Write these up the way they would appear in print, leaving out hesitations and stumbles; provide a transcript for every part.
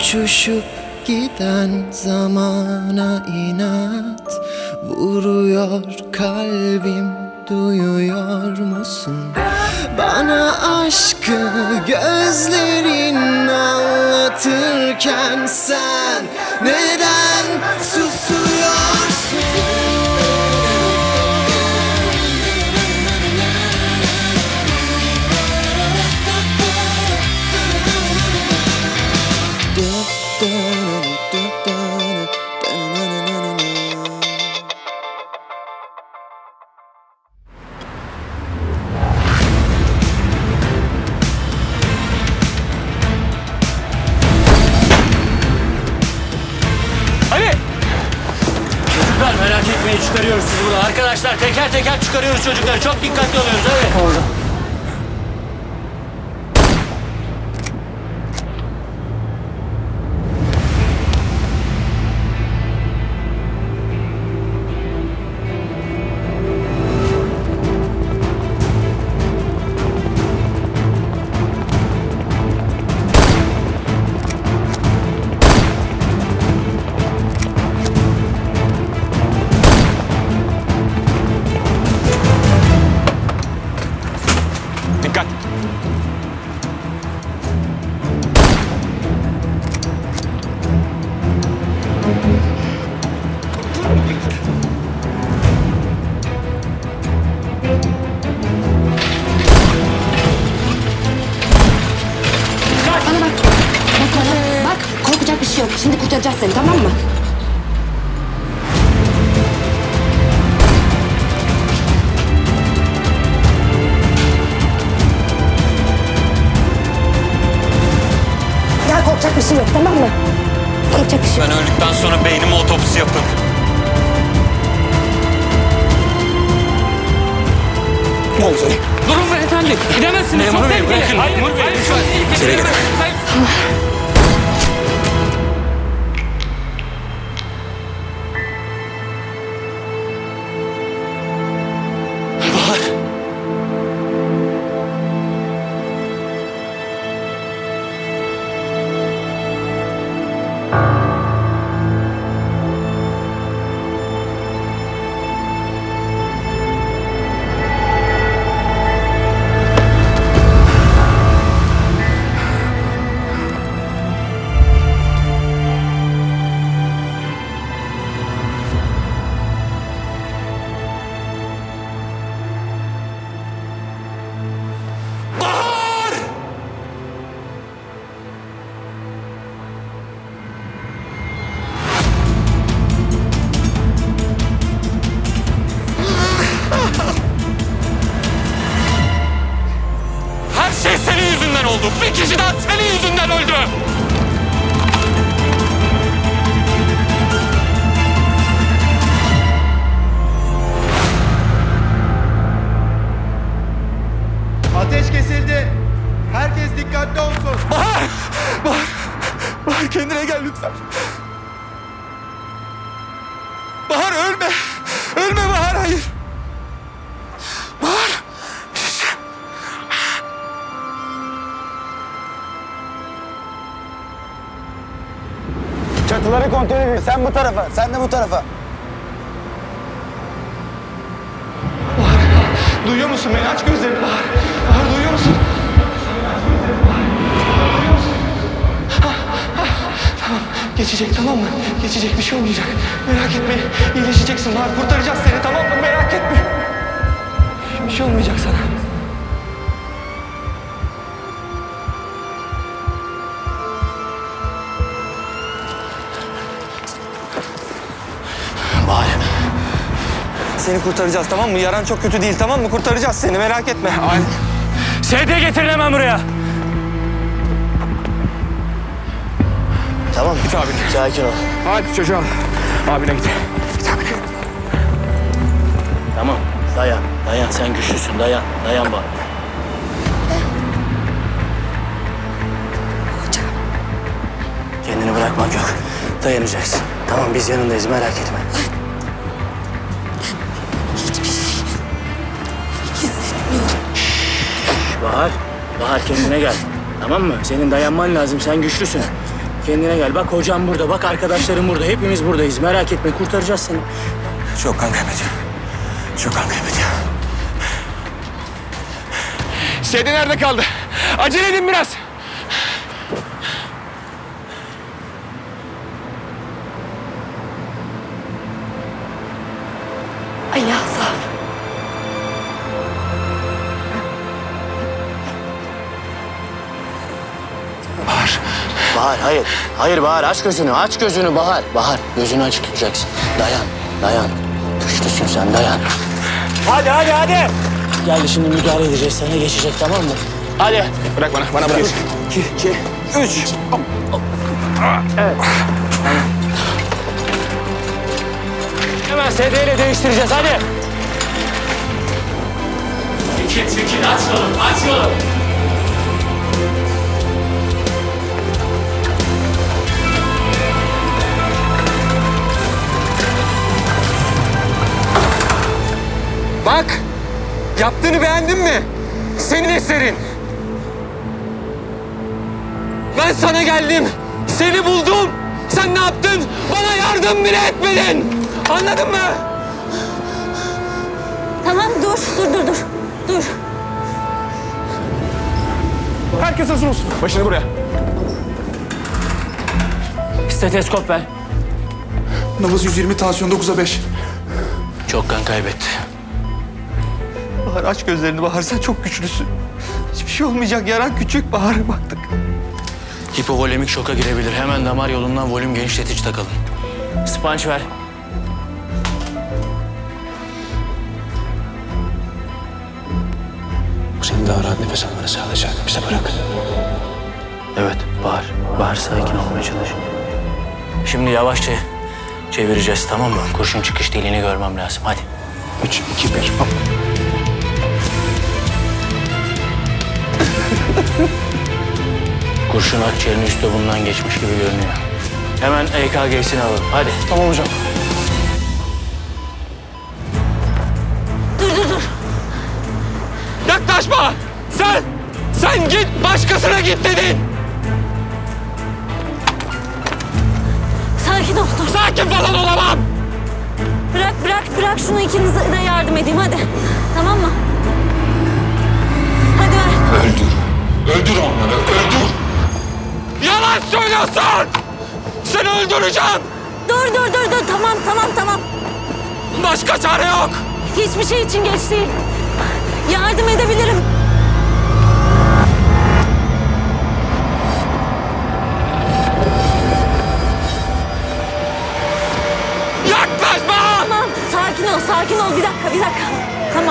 Uçuşup giden zamana inat vuruyor kalbim, duyuyor musun? Bana aşkı gözlerin anlatırken sen neden susuyorsun? Merak etmeyin, çıkarıyoruz sizi buradan. Arkadaşlar teker teker çıkarıyoruz çocukları. Çok dikkatli oluyoruz, hadi. Oldu. Dikkat! Bana bak. Bak, korkacak bir şey yok. Şimdi kurtaracağız seni, tamam mı? Ya korkacak bir şey yok, tamam mı? Korkacak bir şey yok. Ben öldükten sonra beynime otopsi yapın. Ne oldu? Durun beyefendi, gidemezsiniz. Memur bey, bırakın. Memur bey, lütfen. İçeri girin. Bahar. Her şey senin yüzünden oldu. Bir kişi daha senin yüzünden öldü. Ateş kesildi. Herkes dikkatli olsun. Bahar! Bahar! Bahar kendine gel lütfen. Bahar ölme. Ölme Bahar, hayır. Bahar! Çatıları kontrol edin. Sen bu tarafa, sen de bu tarafa. Bahar, duyuyor musun beni? Aç gözlerini Bahar. Bahar, duyuyor musun? Tamam, geçecek, tamam mı? Geçecek, bir şey olmayacak. Merak etme, iyileşeceksin Bahar. Kurtaracağız seni, tamam mı? Merak etme. Bir şey olmayacak sana. Bahar. Seni kurtaracağız, tamam mı? Yaran çok kötü değil, tamam mı? Kurtaracağız seni, merak etme. SD getirin hemen buraya. Tamam. Git abi. Sakin ol. Hadi çocuğum. Abine git. Git abi. Tamam. Dayan. Dayan. Sen güçlüsün. Dayan. Dayan bak. Kendini bırakmak yok. Dayanacaksın. Tamam, biz yanındayız, merak etme. Hiçbir şey hissetmiyorum. Bahar. Bahar kendine gel. Tamam mı? Senin dayanman lazım. Sen güçlüsün. Kendine gel. Bak hocam burada, bak arkadaşlarım burada. Hepimiz buradayız. Merak etme, kurtaracağız seni. Çok kan kaybediyor. Çok kan kaybediyor. Sedi nerede kaldı? Acele edin biraz. Ali Asaf. Bahar, hayır. Hayır Bahar, aç gözünü, aç gözünü Bahar. Bahar, gözünü açık tutacaksın. Dayan, dayan. Güçlüsün sen, dayan. Hadi, hadi, hadi. Geldi, şimdi müdahale edeceğiz. Sana geçecek, tamam mı? Hadi. Bırak bana bırak. 2, 3. Evet. Tamam. Hemen sedyeyle değiştireceğiz, hadi. Çekil, aç yolu, aç yolu. Bak, yaptığını beğendin mi? Senin eserin. Ben sana geldim, seni buldum. Sen ne yaptın? Bana yardım bile etmedin. Anladın mı? Tamam dur. Dur. Herkes hazır olsun. Başını buraya. Steteskop ver. Nabız 120, tansiyon 9'a 5. Çok kan kaybetti. Bahar aç gözlerini Bahar, sen çok güçlüsün. Hiçbir şey olmayacak, yaran küçük Bahar, baktık. Hipovolemik şoka girebilir. Hemen damar yolundan volüm genişletici takalım. Sponge ver. Bu senin daha rahat nefes almanı sağlayacak. Bize bırak. Evet, Bahar. Bahar sakin olmaya çalış. Şimdi yavaşça çevireceğiz, tamam mı? Kurşun çıkış deliğini görmem lazım. Hadi. 3, 2, 1. Hop. Kurşun akciğerin üstü bundan geçmiş gibi görünüyor. Hemen EKG'sini alalım. Hadi. Tamam hocam. Dur. Yaklaşma! Sen git, başkasına git dedin. Sakin ol dur. Sakin falan olamam. Bırak şunu, ikinize de yardım edeyim hadi. Tamam mı? Hadi ver. Öldür onları, öldür. Yalan söylüyorsun! Seni öldüreceğim! Dur. Tamam. Başka çare yok! Hiçbir şey için geç değil. Yardım edebilirim. Yaklaşma! Tamam. Sakin ol. Bir dakika. Tamam.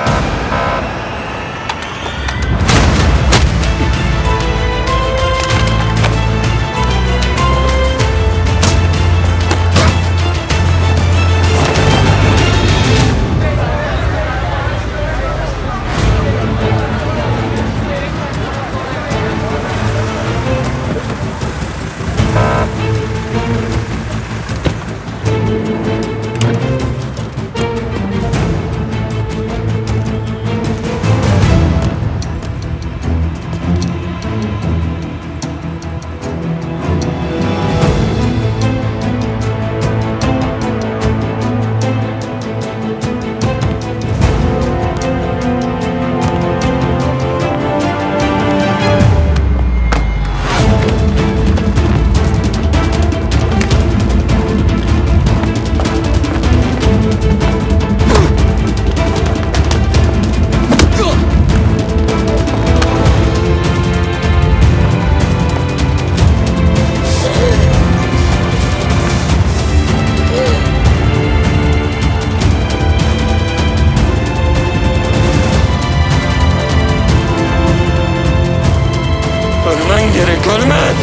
Ölmen gerek, ölmen!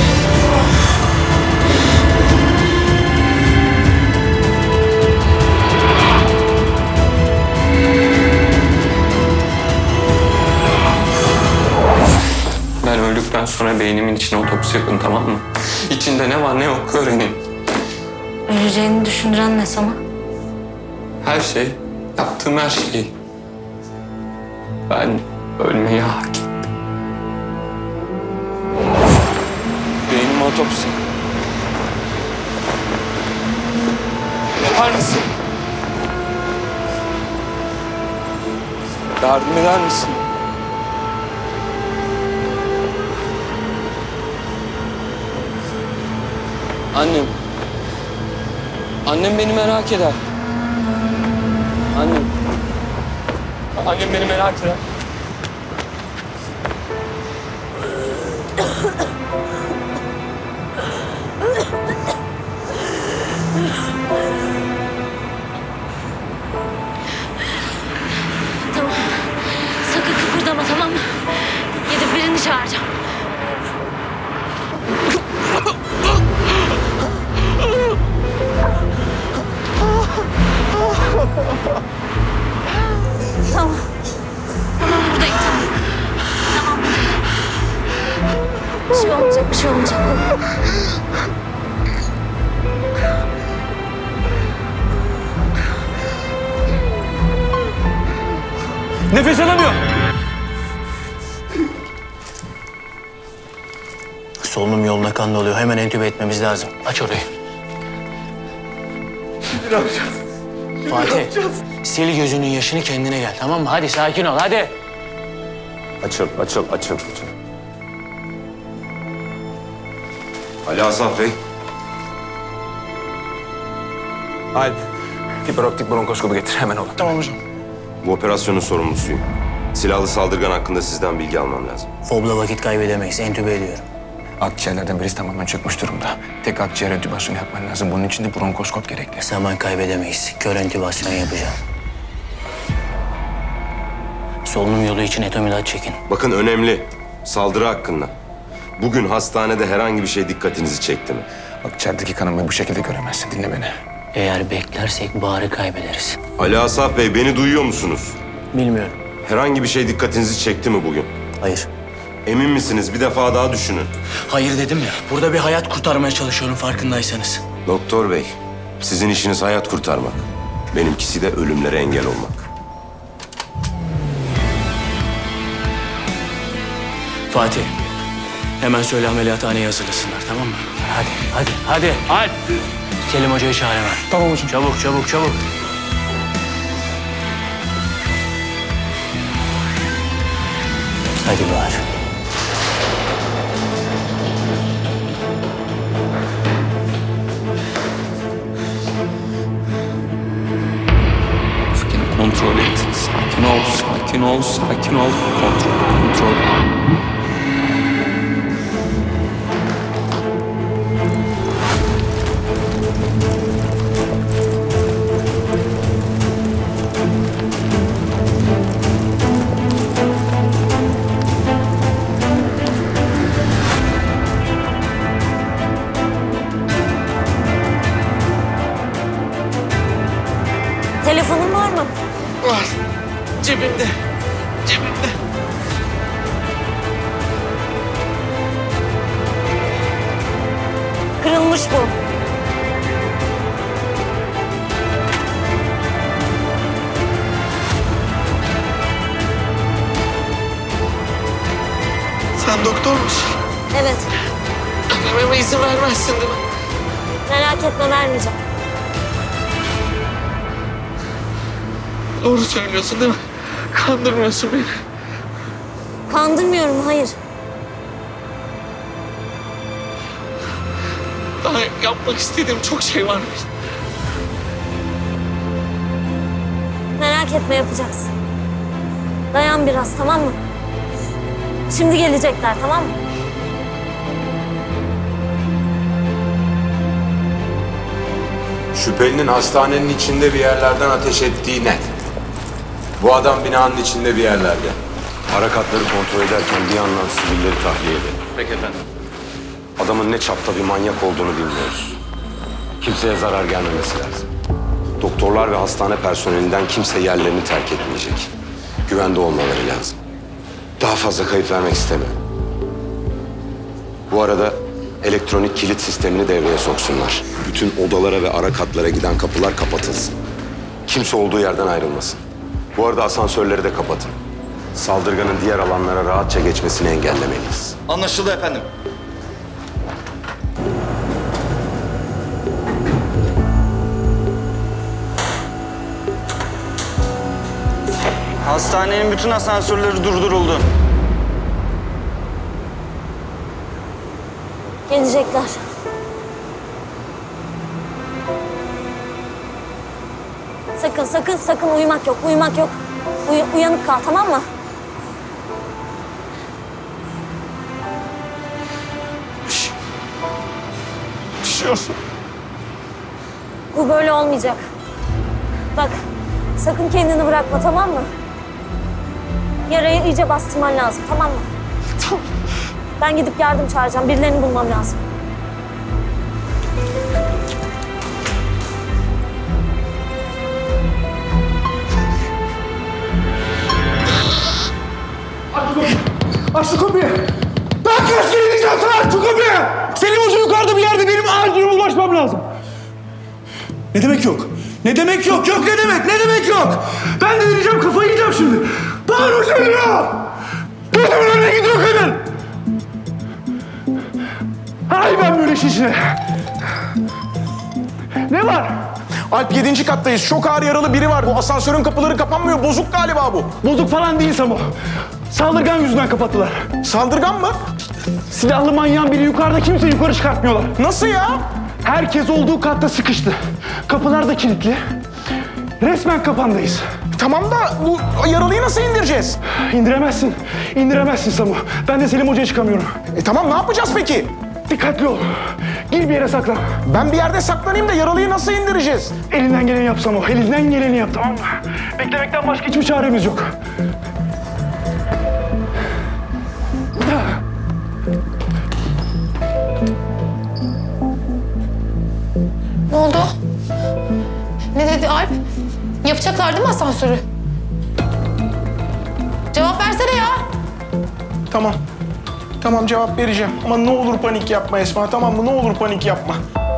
Ben öldükten sonra beynimin içine otopsi yapın, tamam mı? İçinde ne var ne yok öğrenin. Öleceğini düşündüren ne sana? Her şey, yaptığım her şey. Ben ölmeyi hak ettim. Beynim otopsi. eder misin? Annem. Annem beni merak eder. Annem. Annem beni merak eder. Tamam. Sakın kıpırdama, tamam mı? Gidip birini çağıracağım. Tamam. Tamam, buradayım, tamam. Tamam, buradayım. Bir şey olmayacak, bir şey olmayacak. Nefes alamıyor. Solunum yoluna kan doluyor. Hemen entübe etmemiz lazım. Aç orayı. Ne yapacağız? Fatih, sil gözünün yaşını kendine gel, tamam mı? Hadi sakin ol, hadi. Açıl. Ali Asaf Bey. Alp, hiperoptik bronkoskopu getir hemen oğlum. Tamam hocam. Bu operasyonun sorumlusuyum. Silahlı saldırgan hakkında sizden bilgi almam lazım. Fobla vakit kaybedemeyiz, entübe ediyorum. Akciğerlerden birisi tamamen çökmüş durumda. Tek akciğer entübasyonu yapman lazım. Bunun için de bronkoskop gerekli. Zaman kaybedemeyiz. Kör entübasyon yapacağım. Solunum yolu için etomilat çekin. Bakın önemli. Saldırı hakkında. Bugün hastanede herhangi bir şey dikkatinizi çekti mi? Akciğerdeki kanamayı bu şekilde göremezsin. Dinle beni. Eğer beklersek Bahar'ı kaybederiz. Ali Asaf Bey beni duyuyor musunuz? Bilmiyorum. Herhangi bir şey dikkatinizi çekti mi bugün? Hayır. Emin misiniz? Bir defa daha düşünün. Hayır dedim ya. Burada bir hayat kurtarmaya çalışıyorum farkındaysanız. Doktor Bey, sizin işiniz hayat kurtarmak. Benimkisi de ölümlere engel olmak. Fatih, hemen söyle ameliyathaneye hazırlasınlar, tamam mı? Hadi. Alp! Selim Hoca'yı çağır hemen. Tamam hocam. Çabuk. Hadi Bahar. Kontrol et. Sakin ol. Kontrol. Telefonun var mı? Var. Cebimde. Kırılmış bu. Sen doktor musun? Evet. Anneme izin vermezsin değil mi? Merak etme, vermeyeceğim. Doğru söylüyorsun değil mi? Kandırmıyorsun beni. Kandırmıyorum, hayır. Daha yapmak istediğim çok şey var. Merak etme, yapacaksın. Dayan biraz, tamam mı? Şimdi gelecekler, tamam mı? Şüphelinin hastanenin içinde bir yerlerden ateş ettiği net. Bu adam binanın içinde bir yerlerde. Harekatları kontrol ederken bir yandan sivilleri tahliye edin. Peki efendim. Adamın ne çapta bir manyak olduğunu bilmiyoruz. Kimseye zarar gelmemesi lazım. Doktorlar ve hastane personelinden kimse yerlerini terk etmeyecek. Güvende olmaları lazım. Daha fazla kayıp vermek istemiyorum. Bu arada elektronik kilit sistemini devreye soksunlar. Bütün odalara ve ara katlara giden kapılar kapatılsın. Kimse olduğu yerden ayrılmasın. Bu arada asansörleri de kapatın. Saldırganın diğer alanlara rahatça geçmesini engellemeliyiz. Anlaşıldı efendim. Hastanenin bütün asansörleri durduruldu. Gelecekler. Sakın uyumak yok, uyumak yok. Uyanık kal, tamam mı? Üşüyorsun. Bu böyle olmayacak. Bak, sakın kendini bırakma, tamam mı? Yarayı iyice bastırman lazım, tamam mı? Tamam. Ben gidip yardım çağıracağım, birilerini bulmam lazım. Aç şu kapıyı! Daha kaç kere diyeceğim sana, aç şu kapıyı! Selim Hoca yukarıda bir yerde, benim acil ulaşmam lazım. Ne demek yok? Ne demek yok? Yok ne demek? Ne demek yok? Ben de diyeceğim, kafayı yiyeceğim şimdi. Bahar Hoca geliyor! Gözümün önüne gidiyor kadın! Ay ben böyle şişe! Ne var? Alp 7. kattayız. Çok ağır yaralı biri var. Bu asansörün kapıları kapanmıyor. Bozuk galiba bu. Bozuk falan değil Samo. Saldırgan yüzünden kapattılar. Saldırgan mı? Silahlı manyağın biri yukarıda, kimse yukarı çıkartmıyorlar. Nasıl ya? Herkes olduğu katta sıkıştı. Kapılar da kilitli. Resmen kapandayız. Tamam da bu yaralıyı nasıl indireceğiz? İndiremezsin. İndiremezsin Samu. Ben de Selim Hoca'ya çıkamıyorum. Tamam ne yapacağız peki? Dikkatli ol. Gir bir yere saklan. Ben bir yerde saklanayım da yaralıyı nasıl indireceğiz? Elinden geleni yap Samu. Elinden geleni yap, tamam mı? Beklemekten başka hiçbir çaremiz yok. Ne oldu? Ne dedi Alp? Yapacaklar değil mi asansörü? Cevap versene ya. Tamam. Tamam cevap vereceğim. Ama ne olur panik yapma Esma, tamam mı? Ne olur panik yapma.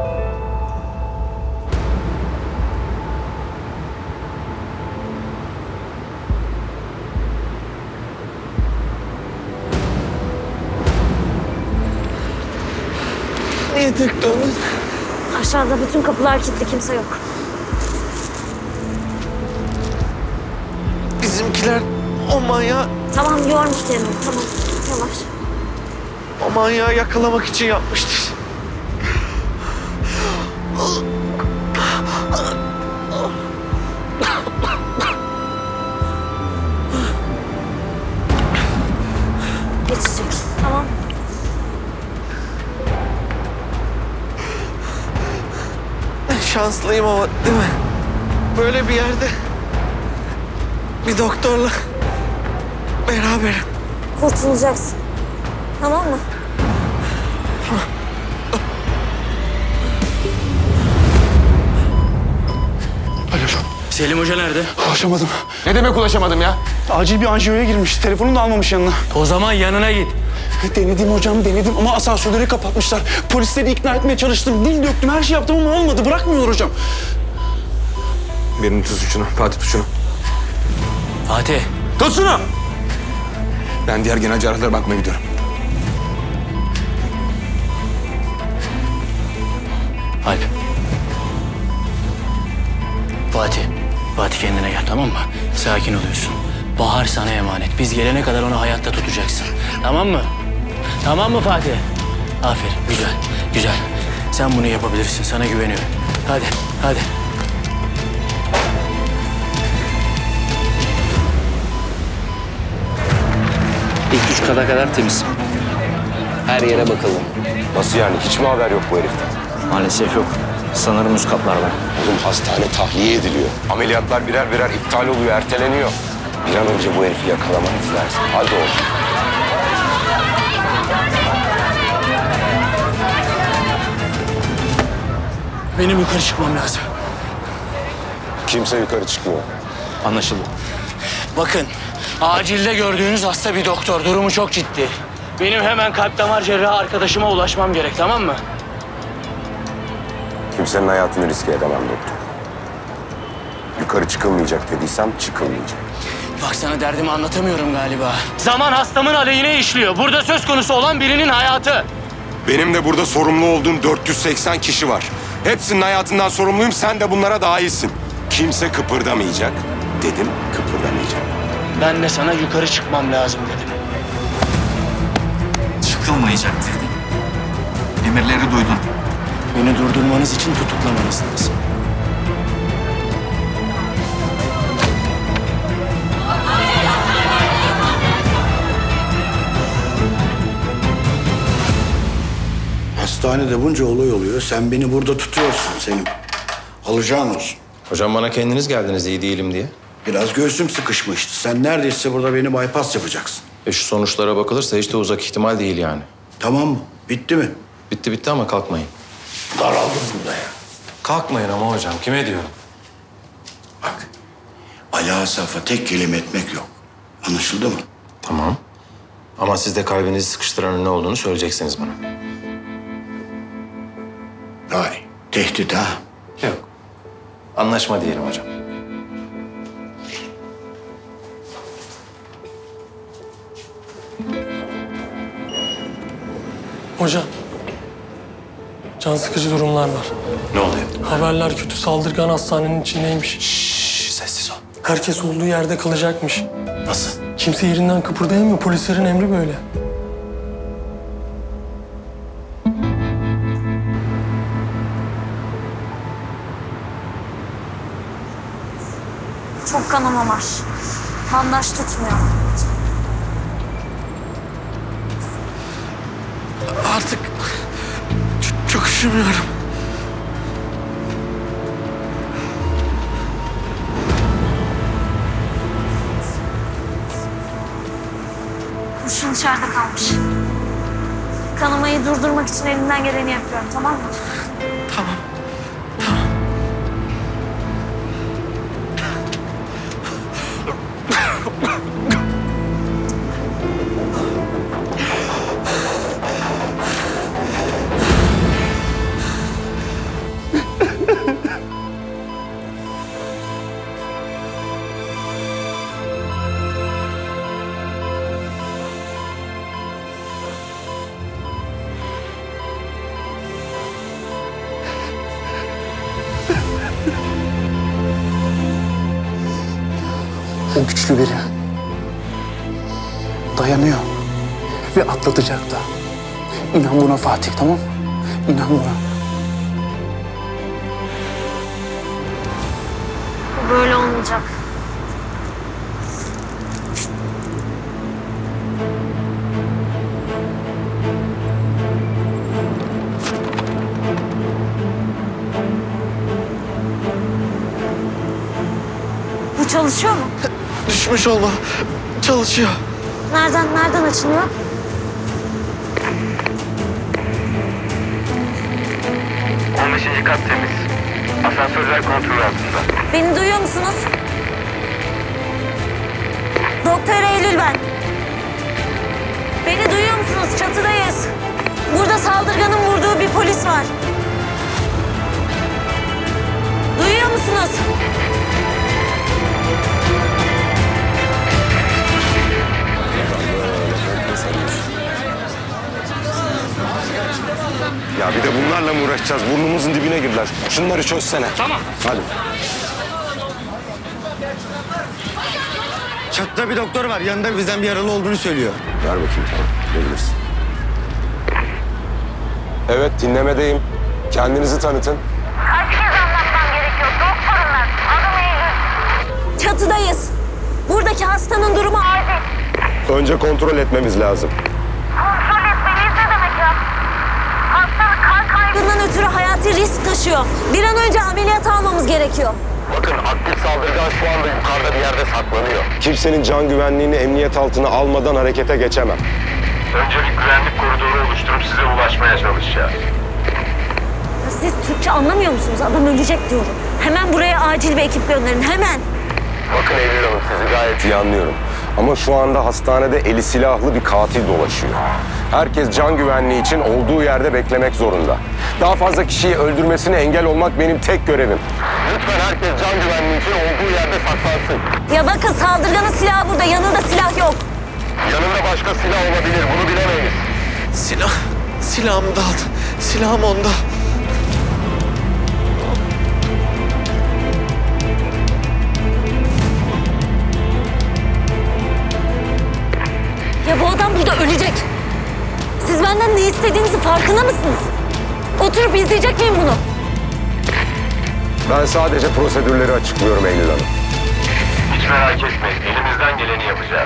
Niye tıktı onu? Aşağıda bütün kapılar kilitli, kimse yok. Bizimkiler o manyağı, Tamam, yormuş kendini, tamam. Yavaş. o manyağı yakalamak için yapmıştır. Geçecek, tamam. Şanslıyım ama değil mi? Böyle bir yerde bir doktorla beraberim. Kurtulacaksın. Tamam mı? Alo. Selim Hoca nerede? Ulaşamadım. Ne demek ulaşamadım ya? Acil bir anjiyoya girmiş. Telefonunu da almamış yanına. O zaman yanına git. Denedim hocam, denedim ama asansörleri kapatmışlar. Polisleri ikna etmeye çalıştım. Dil döktüm, her şey yaptım ama olmadı. Bırakmıyorlar hocam. Birini tut şunu. Fatih tut şunu. Fatih. Tut şunu! Ben diğer genel cerrahlara bakmaya gidiyorum. Alp. Fatih kendine gel, tamam mı? Sakin oluyorsun. Bahar sana emanet. Biz gelene kadar onu hayatta tutacaksın. Tamam mı? Tamam mı Fatih? Aferin, güzel. Sen bunu yapabilirsin, sana güveniyorum. Hadi. İlk 3 kata kadar temiz. Her yere bakalım. Nasıl yani? Hiç mi haber yok bu heriften? Maalesef yok. Sanırım üst katlarda. Oğlum hastane tahliye ediliyor. Ameliyatlar birer birer iptal oluyor, erteleniyor. Bir an önce bu herifi yakalamanız lazım. Hadi oğlum. Benim yukarı çıkmam lazım. Kimse yukarı çıkmıyor. Anlaşıldı. Bakın, acilde gördüğünüz hasta bir doktor. Durumu çok ciddi. Benim hemen kalp damar cerrahı arkadaşıma ulaşmam gerek, tamam mı? Kimsenin hayatını riske edemem doktor. Yukarı çıkılmayacak dediysem çıkılmayacak. Bak sana derdimi anlatamıyorum galiba. Zaman hastamın aleyhine işliyor. Burada söz konusu olan birinin hayatı. Benim de burada sorumlu olduğum 480 kişi var. Hepsinin hayatından sorumluyum, sen de bunlara dahilsin. Kimse kıpırdamayacak. Dedim, kıpırdamayacak. Ben de sana yukarı çıkmam lazım dedim. Çıkılmayacak dedin. Emirleri duydun. Beni durdurmanız için tutuklamanız lazım. Hastanede bunca olay oluyor. Sen beni burada tutuyorsun Selim. Alacağın olsun. Hocam bana kendiniz geldiniz iyi değilim diye. Biraz göğsüm sıkışmıştı. Sen neredeyse burada beni bypass yapacaksın. Şu sonuçlara bakılırsa hiç de uzak ihtimal değil yani. Tamam mı? Bitti mi? Bitti ama kalkmayın. Daraldım burada ya. Kalkmayın ama hocam kime diyorum? Bak, Ali Asaf'a tek kelime etmek yok. Anlaşıldı mı? Tamam. Ama siz de kalbinizi sıkıştıranın ne olduğunu söyleyeceksiniz bana. Vay, tehdit ha? Yok. Anlaşma diyelim hocam. Hocam. Can sıkıcı durumlar var. Ne oluyor? Haberler kötü, saldırgan hastanenin içindeymiş. Sessiz ol. Herkes olduğu yerde kalacakmış. Nasıl? Kimse yerinden kıpırdayamıyor. Polislerin emri böyle. Çok kanama var. Bandaj tutmuyor. Artık çok üşümüyorum. Kurşun içeride kalmış. Kanamayı durdurmak için elimden geleni yapıyorum, tamam mı? Tamam. O güçlü biri. Dayanıyor. Ve atlatacak da. İnan buna Fatih, tamam mı? İnan buna. Bu böyle olmayacak. Bu çalışıyor mu? Düşmüş olma. Çalışıyor. Nereden açılıyor? Kat temiz. Asansörler kontrol altında. Beni duyuyor musunuz? Doktor Eylül ben. Beni duyuyor musunuz? Çatıdayız. Burada saldırganın vurduğu bir polis var. Duyuyor musunuz? Ya bir de bunlarla mı uğraşacağız? Burnumuzun dibine girdiler. Şunları çözsene. Tamam. Hadi. Çatıda bir doktor var. Yanında bizden bir yaralı olduğunu söylüyor. Ver bakayım tamam. Verilirsin. Evet dinlemedeyim. Kendinizi tanıtın. Herkes anlatmam gerekiyor. Doktorum ben. Adım Eylül. Çatıdayız. Buradaki hastanın durumu acil. Önce kontrol etmemiz lazım. Kontrol etmeliyiz ne demek ya? Hasta kan kaybından ötürü hayati risk taşıyor. Bir an önce ameliyat almamız gerekiyor. Bakın aktif saldırgan şu anda yukarıda bir yerde saklanıyor. Kimsenin can güvenliğini emniyet altına almadan harekete geçemem. Önce bir güvenlik koridoru oluşturup size ulaşmaya çalışacağız. Siz Türkçe anlamıyor musunuz? Adam ölecek diyorum. Hemen buraya acil bir ekip gönderin, hemen. Bakın Eylül Hanım sizi gayet iyi anlıyorum. Ama şu anda hastanede eli silahlı bir katil dolaşıyor. Herkes can güvenliği için olduğu yerde beklemek zorunda. Daha fazla kişiyi öldürmesine engel olmak benim tek görevim. Lütfen herkes can güvenliği için olduğu yerde saklansın. Ya bakın saldırganın silahı burada, yanında silah yok. Yanında başka silah olabilir, bunu bilemeyiz. Silahımı da aldı. Silahım onda. burada ölecek. Siz benden ne istediğinizi farkında mısınız? Oturup izleyecek miyim bunu? Ben sadece prosedürleri açıklıyorum Eylül Hanım. Hiç merak etmeyin. Elimizden geleni yapacağız.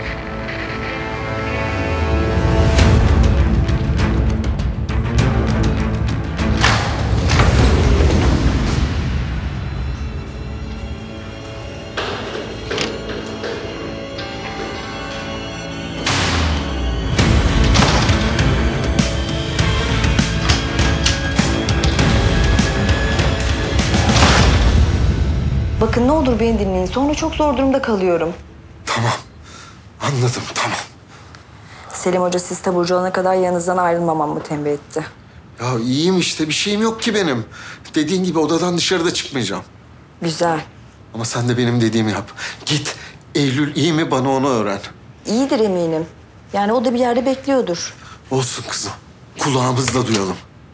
Bakın ne olur beni dinleyin. Sonra çok zor durumda kalıyorum. Tamam. Anladım, tamam. Selim Hoca siz taburcu olana kadar yanınızdan ayrılmamamı tembih etti. Ya iyiyim işte. Bir şeyim yok ki benim. Dediğin gibi odadan dışarıda çıkmayacağım. Güzel. Ama sen de benim dediğimi yap. Git. Eylül iyi mi bana onu öğren. İyidir eminim. Yani o da bir yerde bekliyordur. Olsun kızım. Kulağımızla duyalım.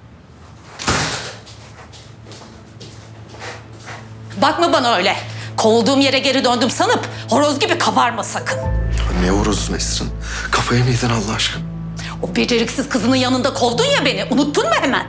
Bakma bana öyle. Kovulduğum yere geri döndüm sanıp horoz gibi kabarma sakın. Ne horozu Nesrin? Kafaya mı yedin Allah aşkına? O beceriksiz kızının yanında kovdun ya beni. Unuttun mu hemen?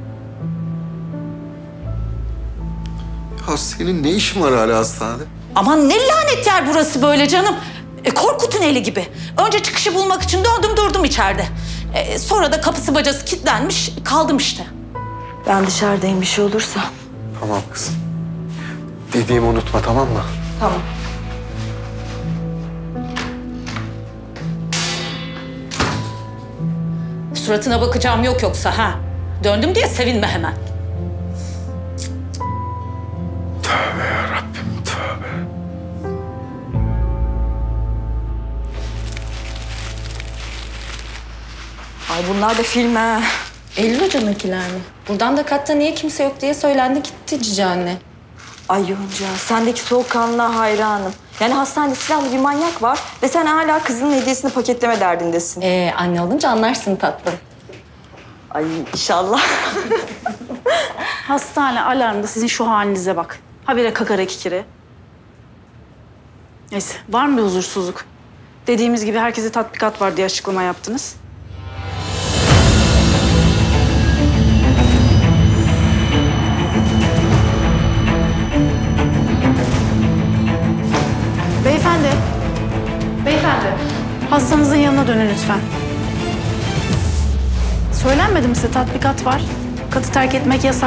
Ya senin ne işin var hala hastanede? Aman ne lanet yer burası böyle canım. Korkut'un eli gibi. Önce çıkışı bulmak için döndüm durdum içeride. Sonra da kapısı bacası kilitlenmiş kaldım işte. Ben dışarıdayım bir şey olursa. Tamam kızım. Dediğimi unutma tamam mı? Tamam. Suratına bakacağım yok yoksa ha. Döndüm diye sevinme hemen. Tövbe yarabbim tövbe. Ay bunlar da film ha. Eylül Hoca'nınkiler mi? Buradan da katta niye kimse yok diye söylendi gitti cici anne. Ay Yonca, sendeki soğukkanlılığa hayranım. Yani hastanede silahlı bir manyak var ve sen hala kızının hediyesini paketleme derdindesin. Anne olunca anlarsın tatlım. Ay inşallah. Hastane alarmda sizin şu halinize bak. Habire kakara kikiri. Neyse, var mı bir huzursuzluk? Dediğimiz gibi herkese tatbikat var diye açıklama yaptınız. Beyefendi. Beyefendi. Hastanızın yanına dönün lütfen. Söylenmedi mi size tatbikat var? Katı terk etmek yasak.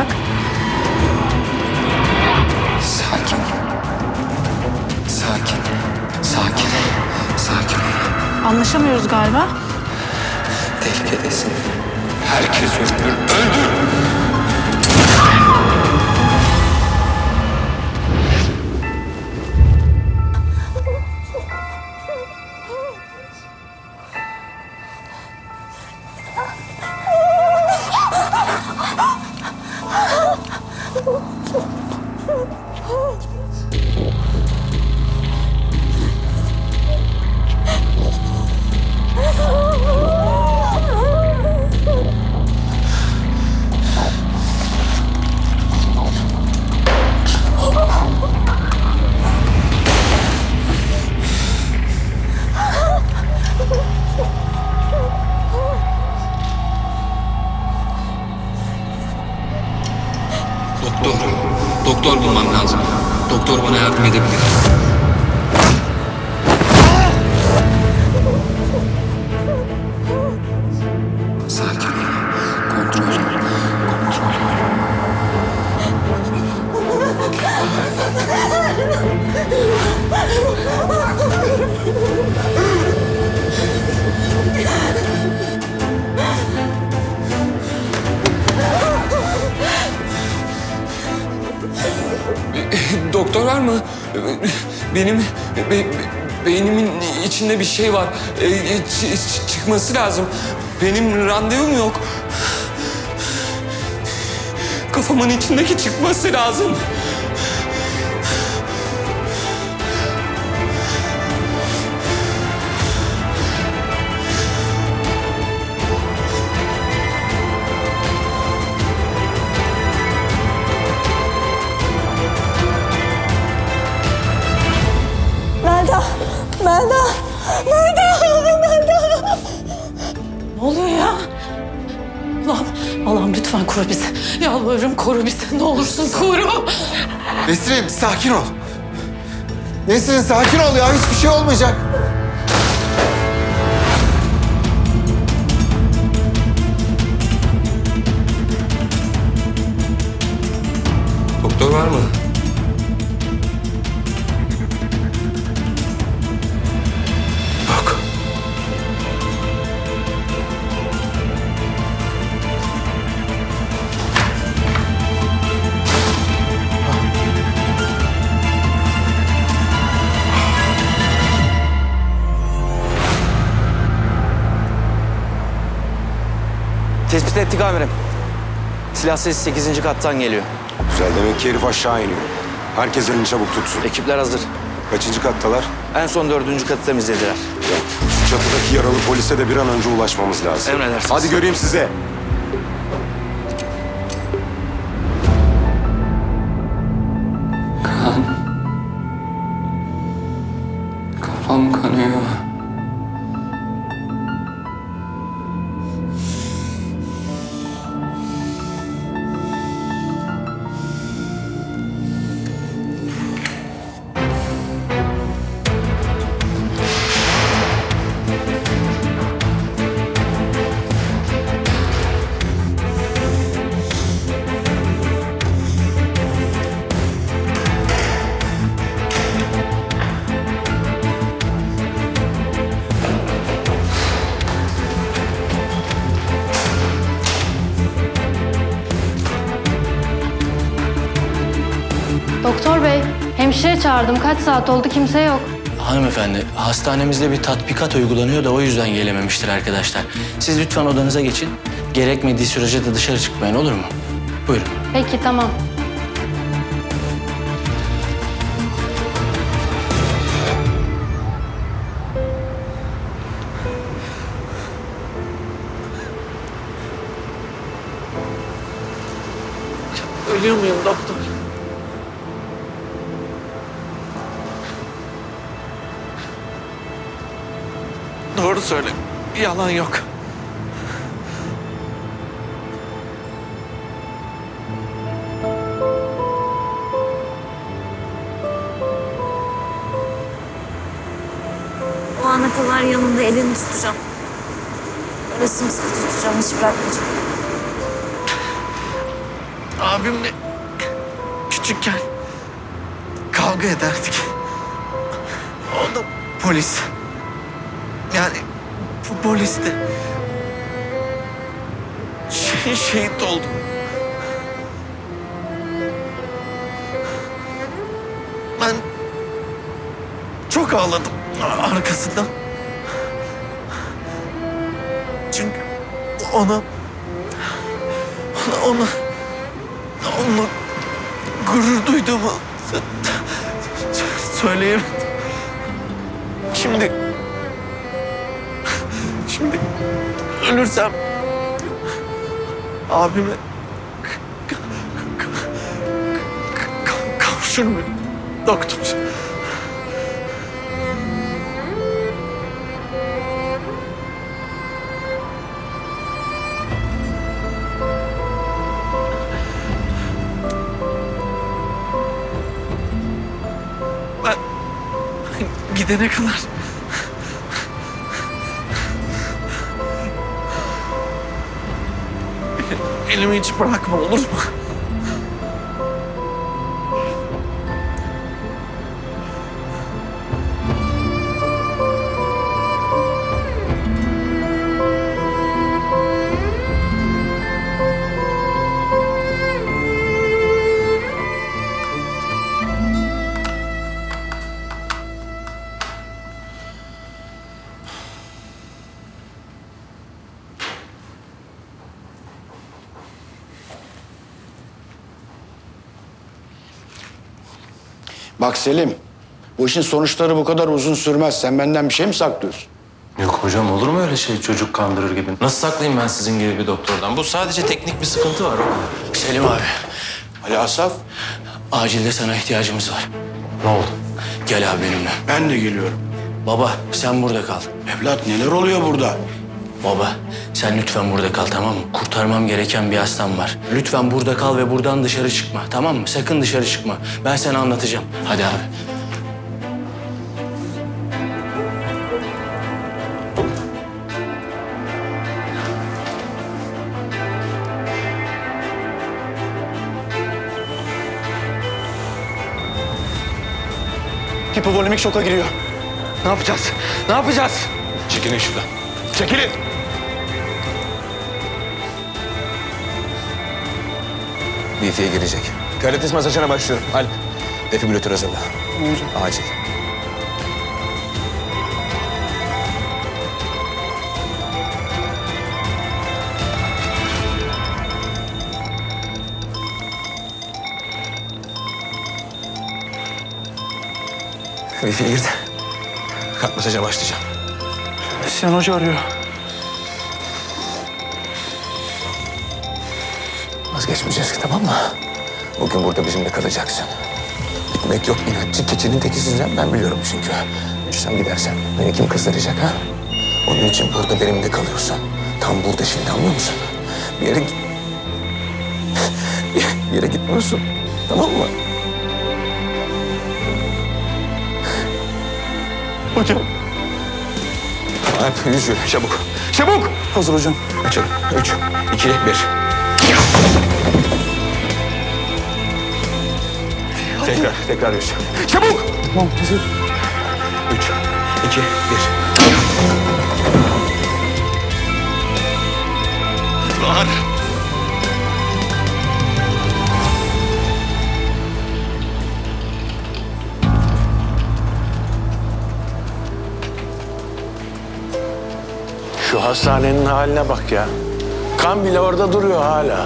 Sakin. Sakin. Sakin. Sakin. Anlaşamıyoruz galiba. Tehlikedesin. Herkes öldür. Öldür! Doktor bulmam lazım. Doktor bana yardım edebilir. Sakin. Kontrol. Doktor var mı? Benim beynimin içinde bir şey var. Çıkması lazım. Benim randevum yok. Kafamın içindeki çıkması lazım. Melda! Melda! Melda! Melda! Ne oluyor ya? Allah'ım lütfen koru bizi. Yalvarırım koru bizi. Ne olursun koru. Nesrin sakin ol. Nesrin sakin ol ya. Hiçbir şey olmayacak. Doktor var mı? Yok. Tespit ettik amirim. Silah sesi 8. kattan geliyor. Güzel, demek ki herif aşağı iniyor. Herkes elini çabuk tutsun. Ekipler hazır. Kaçıncı kattalar? En son 4. katı temizlediler. Şu çatıdaki yaralı polise de bir an önce ulaşmamız lazım. Emredersiniz. Hadi göreyim size. Kafam kanıyor. Doktor bey, hemşire çağırdım. Kaç saat oldu, kimse yok. Hanımefendi, hastanemizde bir tatbikat uygulanıyor da o yüzden gelememiştir arkadaşlar. Siz lütfen odanıza geçin. Gerekmediği sürece de dışarı çıkmayın, olur mu? Buyurun. Peki, tamam. Ölüyor muyum doktor? Doğru söyle. Bir yalan yok. O ana kadar yanında elini tutacağım. Öyle sımsıkı tutacağım, hiç bırakmayacağım. Abimle küçükken kavga ederdik. O da polis. Yani bu polis de şehit oldu. Ben çok ağladım arkasından. Çünkü onunla gurur duyduğumu söyleyemedim. Şimdi ölürsem abime kavuşur muyum doktor? Ben gidene kadar elimi hiç bırakma, olur mu? Bak Selim, bu işin sonuçları bu kadar uzun sürmez. Sen benden bir şey mi saklıyorsun? Yok hocam, olur mu öyle şey, çocuk kandırır gibi? Nasıl saklayayım ben sizin gibi bir doktordan? Bu sadece teknik bir sıkıntı var o kadar. Selim abi. Ali Asaf. Acilde sana ihtiyacımız var. Ne oldu? Gel abi benimle. Ben de geliyorum. Baba sen burada kal. Evlat neler oluyor burada? Baba, sen lütfen burada kal, tamam mı? Kurtarmam gereken bir hastam var. Lütfen burada kal ve buradan dışarı çıkma, tamam mı? Sakın dışarı çıkma. Ben sana anlatacağım. Hadi abi. Hipovolemik şoka giriyor. Ne yapacağız? Ne yapacağız? Çekilin şuradan. Çekilin. BF'ye girecek. Karitis masajına başlıyorum. Alp, defibrilatör hazırla. Acil. BF'ye girdi. Kalp masaja başlayacağım. Sinan Hoca arıyor. Vazgeçmeyeceğiz, tamam mı? Bugün burada bizimle kalacaksın. Gitmek yok, inatçı keçinin tekisinden ben biliyorum çünkü. Sen gidersen beni kim kızdıracak ha? Onun için burada benimle kalıyorsun. Tam burada şimdi, anlıyor musun? Bir yere gitmiyorsun, tamam mı? Hocam. Alp, yüzü, çabuk. Çabuk! Hazır hocam. Açalım. 3, 2, 1. Tekrar yüz. Çabuk! Tamam, hazır. 3, 2, 1. Bahar. Şu hastanenin haline bak ya. Kan bile orada duruyor hala.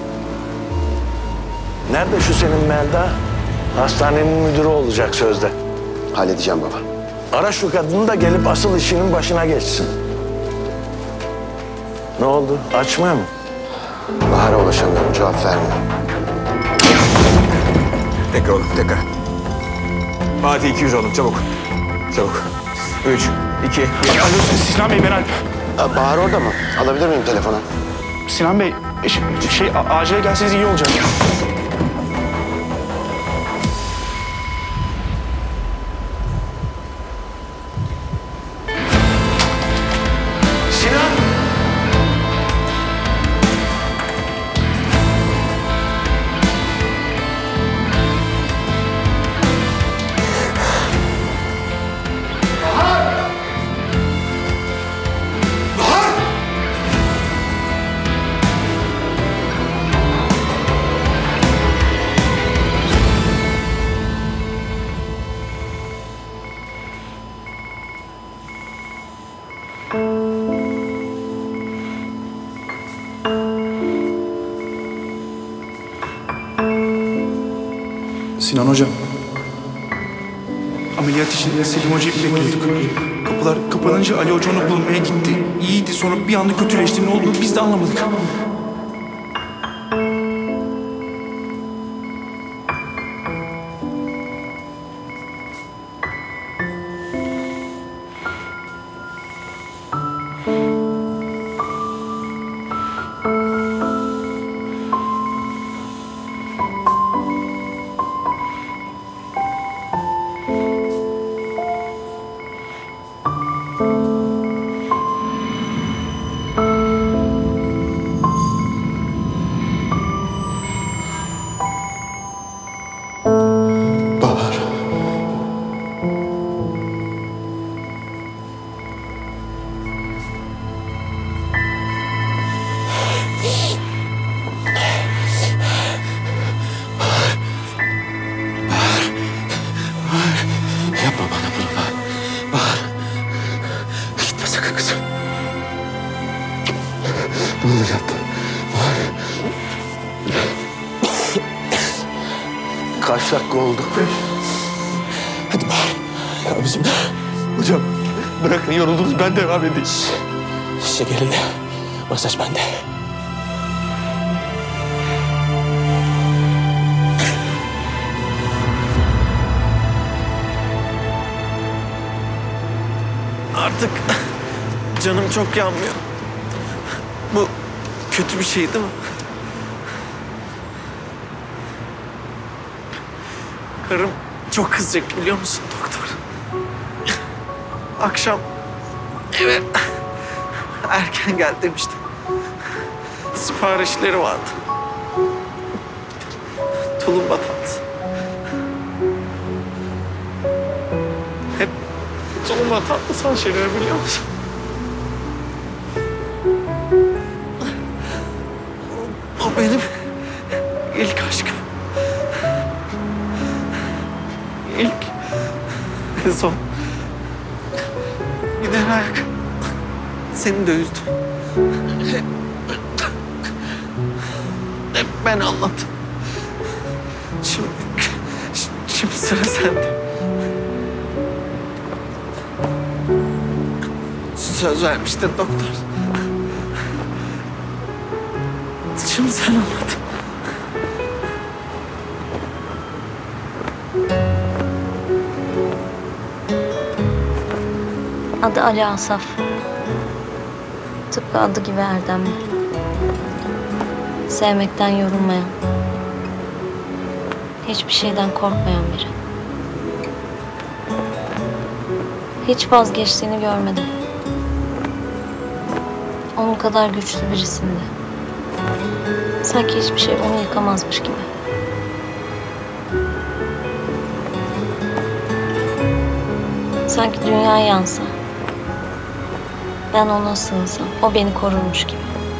Nerede şu senin Melda? Hastanenin müdürü olacak sözde. Halledeceğim baba. Ara şu kadını da gelip asıl işinin başına geçsin. Ne oldu? Açmıyor mu? Bahar'a ulaşamıyorum, cevap vermiyor. Tekrar oğlum, tekrar. Fatih 200 oğlum, çabuk. Çabuk. 3, 2, 1. Alo, Sinan Bey, ben Alp. Bahar orada mı? Alabilir miyim telefonu? Sinan Bey, acile gelseniz iyi olacak. Sinan Hocam. Ameliyat için Selim Hoca'yı bekliyorduk. Kapılar kapanınca Ali Hoca onu bulmaya gitti. İyiydi, sonra bir anda kötüleşti. Ne olduğunu biz de anlamadık. Ne olur yapma. Kaç dakika oldu? Hadi Bahar. Ya bizim... Hocam bırakın, yoruldunuz, ben devam edeyim. Çiçek elinde. Masaj bende. Artık canım çok yanmıyor. Bu kötü bir şey değil mi? Karım çok kızacak biliyor musun doktor? Akşam eve erken gel demişti. Siparişleri vardı. Tulumba tatlısı. Hep tulumba tatlısı aşırıyor biliyor musun? O benim ilk aşkım. İlk ve son. Gider ayak. Seni de üzdüm. Hep ben anlattım. Şimdi sıra sende. Söz vermiştin doktor. Şimdi sen anlat. Adı Ali Asaf. Tıpkı adı gibi erdemli. Sevmekten yorulmayan, hiçbir şeyden korkmayan biri. Hiç vazgeçtiğini görmedim. Onun kadar güçlü birisindi. Sanki hiçbir şey onu yıkamazmış gibi. Sanki dünya yansa, ben ona sığınsam, o beni korurmuş gibi.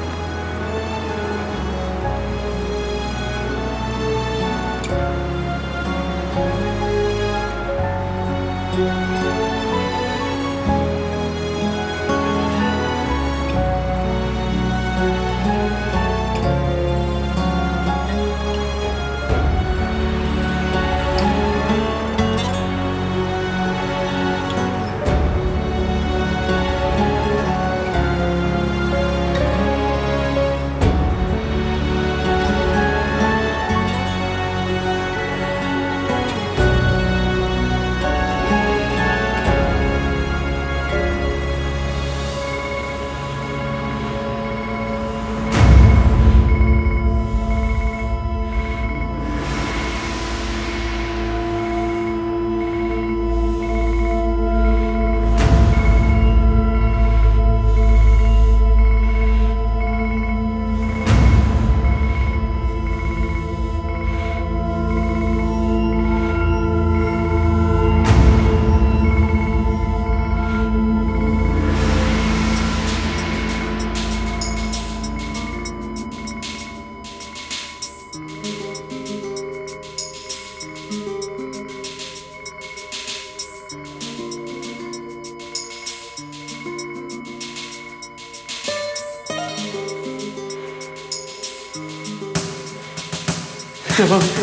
Devam et.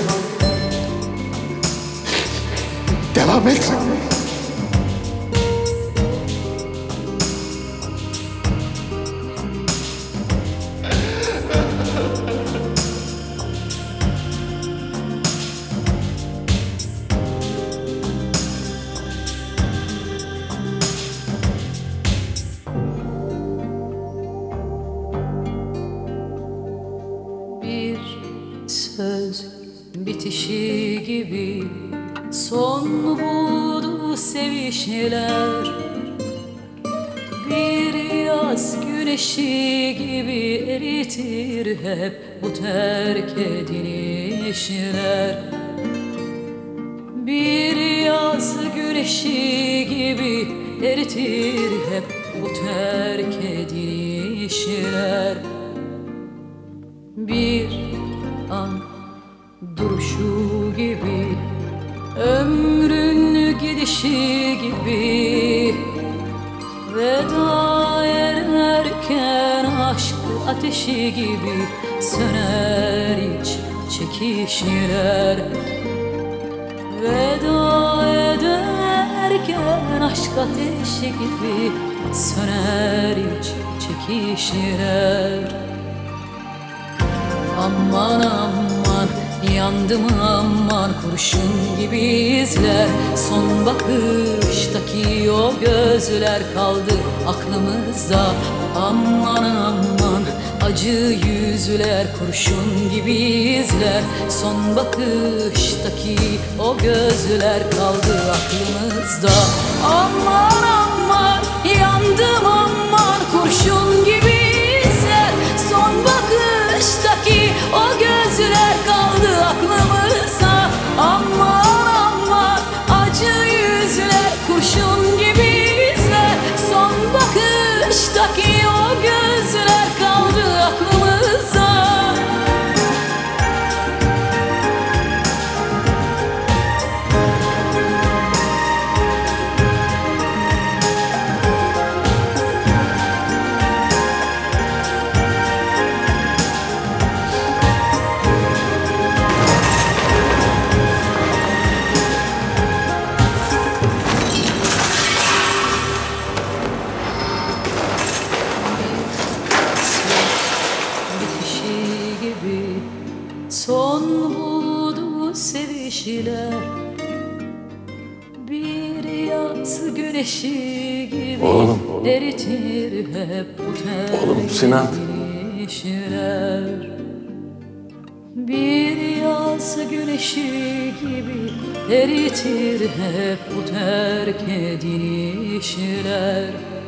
Devam et. Söz bitişi gibi son buldu sevişler. Bir yaz güneşi gibi eritir hep bu terk edilişler. Bir yaz güneşi gibi eritir hep bu terk edilişler. Bir an duruşu gibi, ömrün gidişi gibi, veda ederken aşk ateşi gibi söner iç çekişler. Veda ederken aşk ateşi gibi söner iç çekişler. Aman aman yandım aman, kurşun gibi izler. Son bakıştaki o gözler kaldı aklımızda. Aman aman acı yüzler kurşun gibi izler. Son bakıştaki o gözler kaldı aklımızda. Aman aman yandım aman kurşun gibi izler. Son bakıştaki o gözler kaldı aklımızda. Aman aman acı yüzler kurşun gibi izler. Son bakıştaki o gözler kaldı aklımızda. Son buldu sevişiler, bir yaz güneşi gibi eritir hep bu terk bir yaz güneşi gibi eritir hep bu terk edilişler.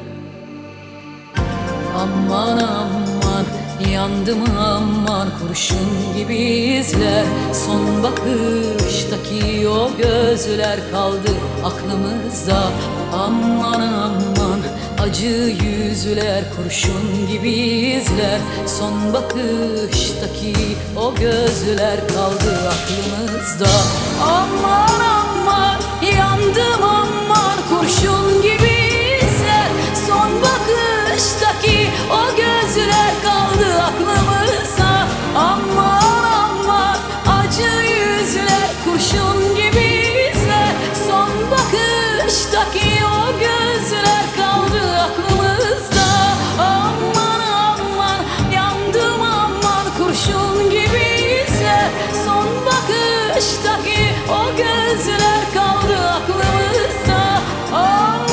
Aman aman yandım aman kurşun gibi izler. Son bakıştaki o gözler kaldı aklımızda. Aman aman acı yüzler kurşun gibi izler. Son bakıştaki o gözler kaldı aklımızda. Aman aman yandım aman kurşun gibi izler. Son bakıştaki o gözler kaldı aklımızda. Aman aman acı yüzler kurşun gibi izler. Son bakıştaki o gözler kaldı aklımızda. Aman aman yandım aman kurşun gibi izler. Son bakıştaki o gözler kaldı aklımızda. Aman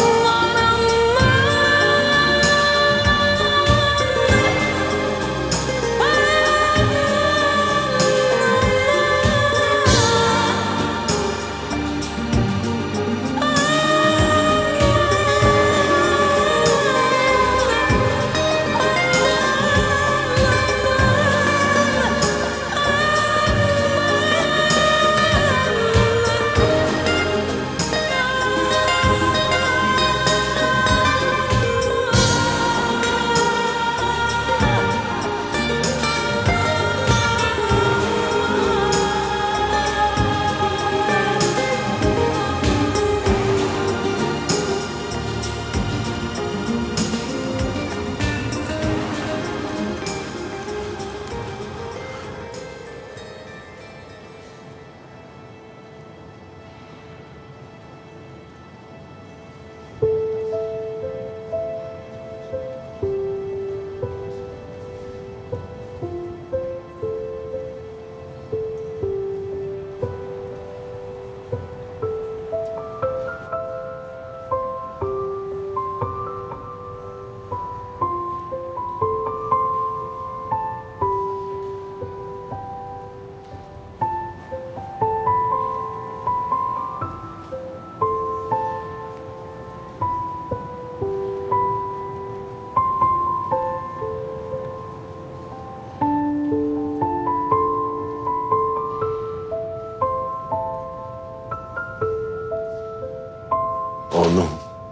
Oğlum.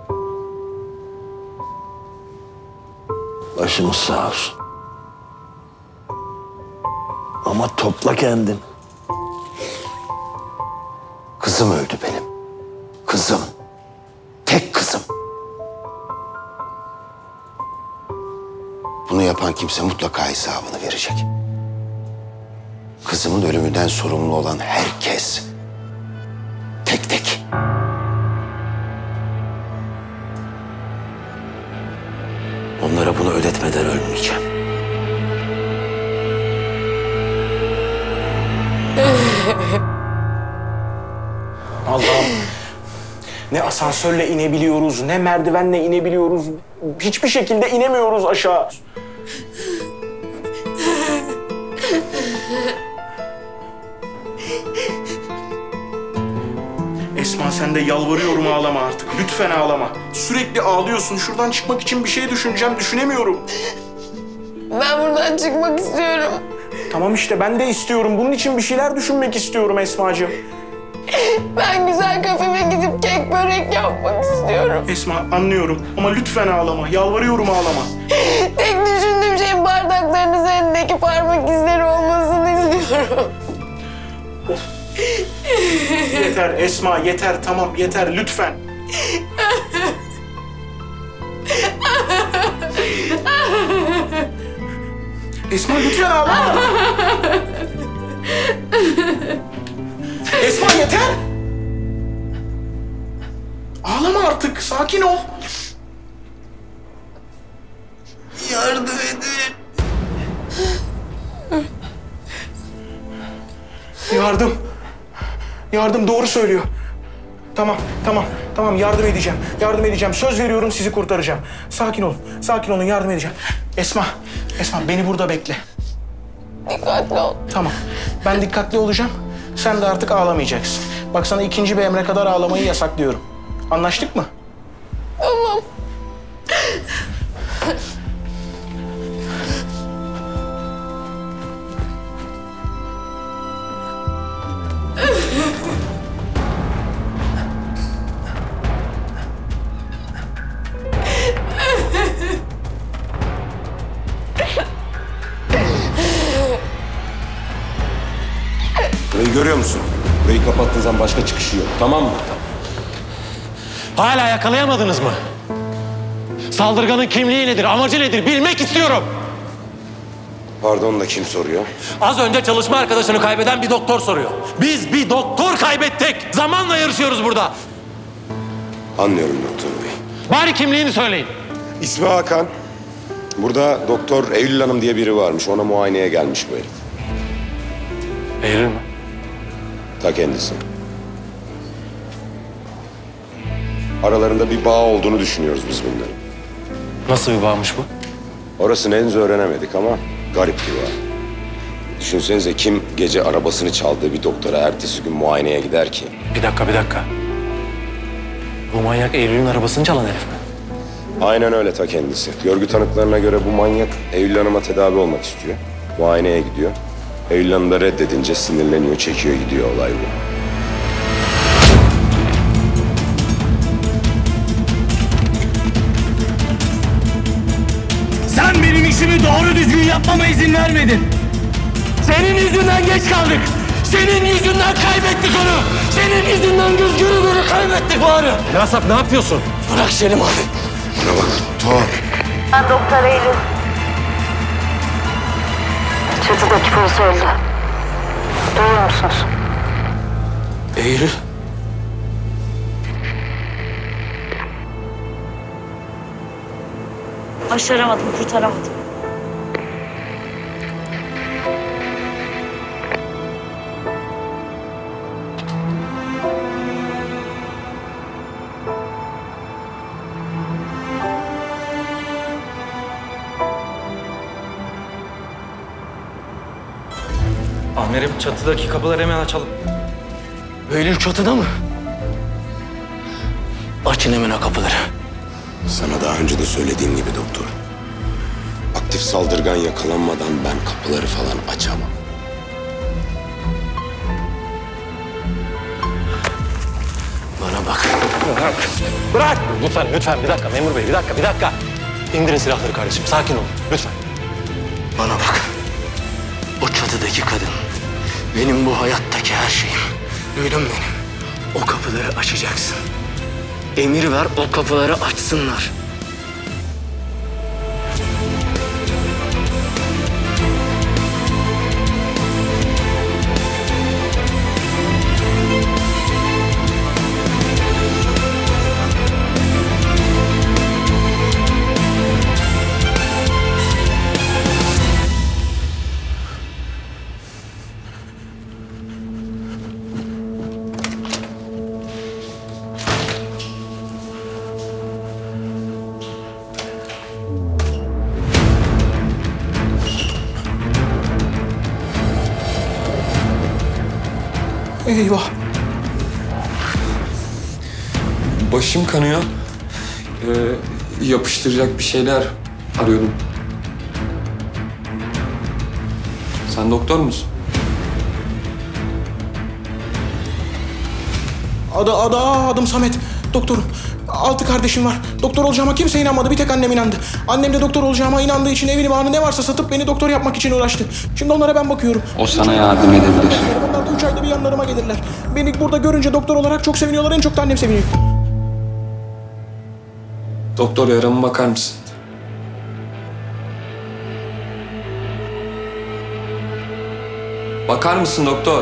Başımız sağ olsun. Ama topla kendin. Kızım öldü benim. Kızım. Tek kızım. Bunu yapan kimse mutlaka hesabını verecek. Kızımın ölümünden sorumlu olan herkes. Tek tek. Onlara bunu ödetmeden ölmeyeceğim. Allah'ım. Ne asansörle inebiliyoruz, ne merdivenle inebiliyoruz. Hiçbir şekilde inemiyoruz aşağı. Esma sen de yalvarıyorum ağlama artık. Lütfen ağlama. Sürekli ağlıyorsun. Şuradan çıkmak için bir şey düşüneceğim. Düşünemiyorum. Ben buradan çıkmak istiyorum. Tamam işte ben de istiyorum. Bunun için bir şeyler düşünmek istiyorum Esmacığım. Ben güzel kafeme gidip kek börek yapmak istiyorum. Esma anlıyorum ama lütfen ağlama. Yalvarıyorum ağlama. Tek düşündüğüm şey bardakların üzerindeki parmak izleri olmasını istiyorum. Yeter Esma yeter tamam yeter lütfen. Esma lütfen ağlama. Esma yeter. Ağlama artık sakin ol. Yardım edin. Yardım. Yardım doğru söylüyor. Tamam yardım edeceğim. Yardım edeceğim. Söz veriyorum sizi kurtaracağım. Sakin olun. Sakin olun yardım edeceğim. Esma beni burada bekle. Dikkatli ol. Tamam. Ben dikkatli olacağım. Sen de artık ağlamayacaksın. Bak sana ikinci bir emre kadar ağlamayı yasaklıyorum. Anlaştık mı? Tamam. Burayı görüyor musun? Burayı kapattığın zaman başka çıkışı yok. Tamam mı? Hala yakalayamadınız mı? Saldırganın kimliği nedir, amacı nedir bilmek istiyorum. Pardon da kim soruyor? Az önce çalışma arkadaşını kaybeden bir doktor soruyor. Biz bir doktor kaybettik. Zamanla yarışıyoruz burada. Anlıyorum doktor bey. Bari kimliğini söyleyin. İsmi Hakan. Burada doktor Eylül Hanım diye biri varmış. Ona muayeneye gelmiş bu herif. Eylül mü? Ta kendisi. Aralarında bir bağ olduğunu düşünüyoruz biz bunların. Nasıl bir bağmış bu? Orasını henüz öğrenemedik ama garip bir bağ. Düşünsenize kim gece arabasını çaldığı bir doktora ertesi gün muayeneye gider ki? Bir dakika. Bu manyak Eylül'ün arabasını çalan herif mi? Aynen öyle ta kendisi. Görgü tanıklarına göre bu manyak Eylül Hanım'a tedavi olmak istiyor. Muayeneye gidiyor. Eylül Hanım da reddedince sinirleniyor, çekiyor gidiyor olay bu. Sen benim işimi doğru düzgün yapmama izin vermedin. Senin yüzünden geç kaldık. Senin yüzünden kaybettik onu. Senin yüzünden Güzgür'ü kaybettik Bahar'ı. Asaf ne yapıyorsun? Bırak Selim abi. Bana bak doktor. Ben Doktor Eylül. Çatıdaki polis öldü. Duyuyor musunuz? Eylül. Başaramadım, kurtaramadım. Amirim çatıdaki kapıları hemen açalım. Eylül çatıda mı? Açın hemen o kapıları. Sana daha önce de söylediğim gibi doktor. Aktif saldırgan yakalanmadan ben kapıları falan açamam. Bana bak. Bırak! Lütfen bir dakika memur bey bir dakika. İndirin silahları kardeşim sakin olun lütfen. Bana bak. O çatıdaki kadın. Benim bu hayattaki her şeyim. Duydun beni. O kapıları açacaksın. Emir ver o kapıları açsınlar. Eyvah. başım kanıyor. Yapıştıracak bir şeyler arıyordum. Sen doktor musun? Adım Samet. Doktorum. 6 kardeşim var. Doktor olacağıma kimse inanmadı. Bir tek annem inandı. Annem de doktor olacağıma inandığı için evini bağını ne varsa satıp beni doktor yapmak için uğraştı. Şimdi onlara ben bakıyorum. O sana yardım edebilir. Onlar da 3 ayda bir yanlarıma gelirler. Beni burada görünce doktor olarak çok seviniyorlar. En çok da annem seviniyor. Doktor yarama bakar mısın? Bakar mısın doktor?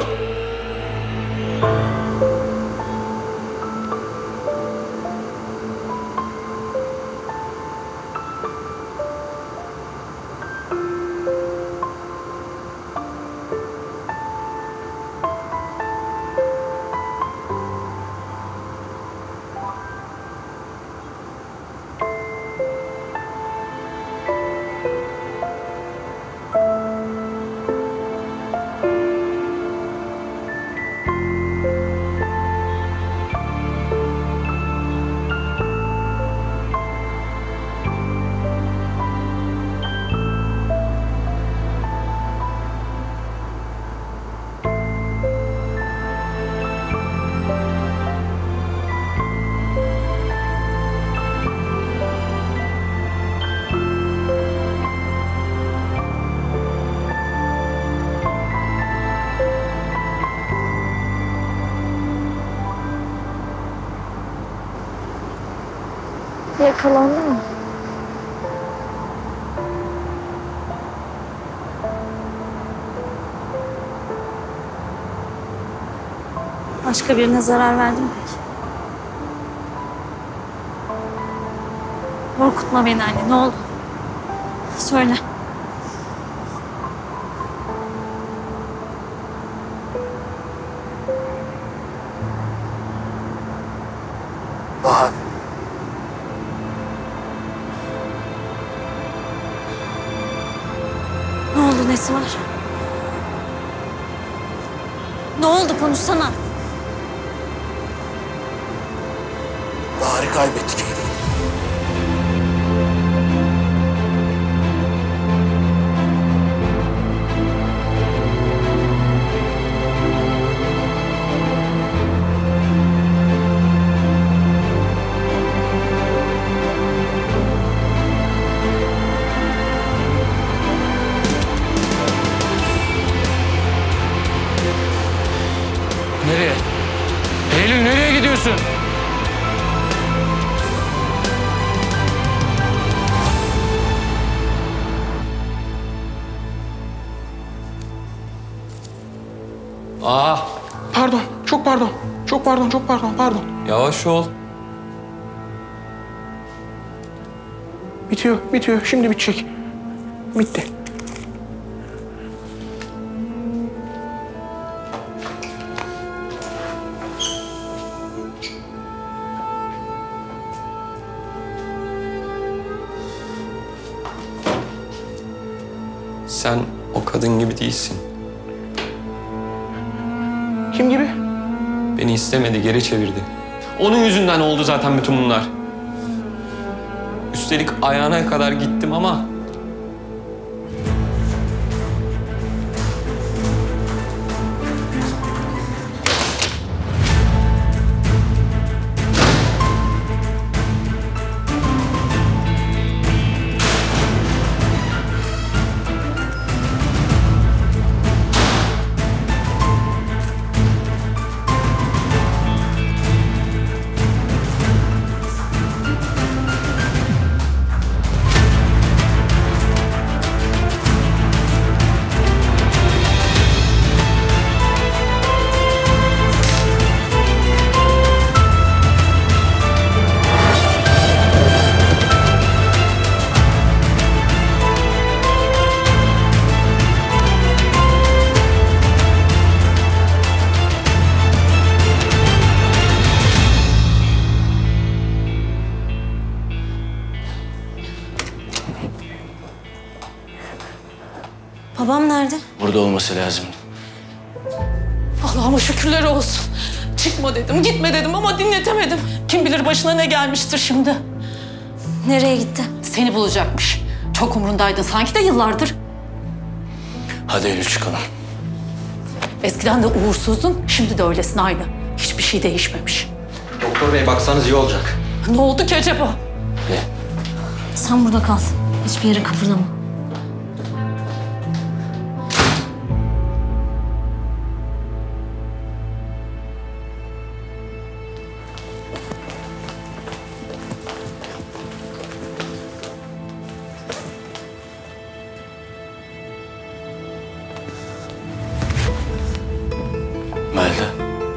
Yakalandı mı? Başka birine zarar verdim mi peki? Korkutma beni anne, ne oldu? Söyle. Bahar. Ne oldu, nesi var? Ne oldu, konuşsana. Bahar'ı kaybettik Eylül. Nereye? Eylül nereye gidiyorsun? Pardon, çok pardon. Çok pardon. Yavaş ol. Bitiyor. Şimdi bitecek. Bitti. Sen o kadın gibi değilsin. Kim gibi? Beni istemedi, geri çevirdi. Onun yüzünden oldu zaten bütün bunlar. Üstelik ayağına kadar gittim ama... Babam nerede? Burada olması lazım. Allah'ıma şükürler olsun. Çıkma dedim, gitme dedim ama dinletemedim. Kim bilir başına ne gelmiştir şimdi. Nereye gitti? Seni bulacakmış. Çok umrundaydın sanki de yıllardır. Hadi Eylül çıkalım. Eskiden de uğursuzdun, şimdi de öylesin aynı. Hiçbir şey değişmemiş. Doktor bey baksanız iyi olacak. Ne oldu ki acaba? Sen burada kal. Hiçbir yere kıpırdama. Melda.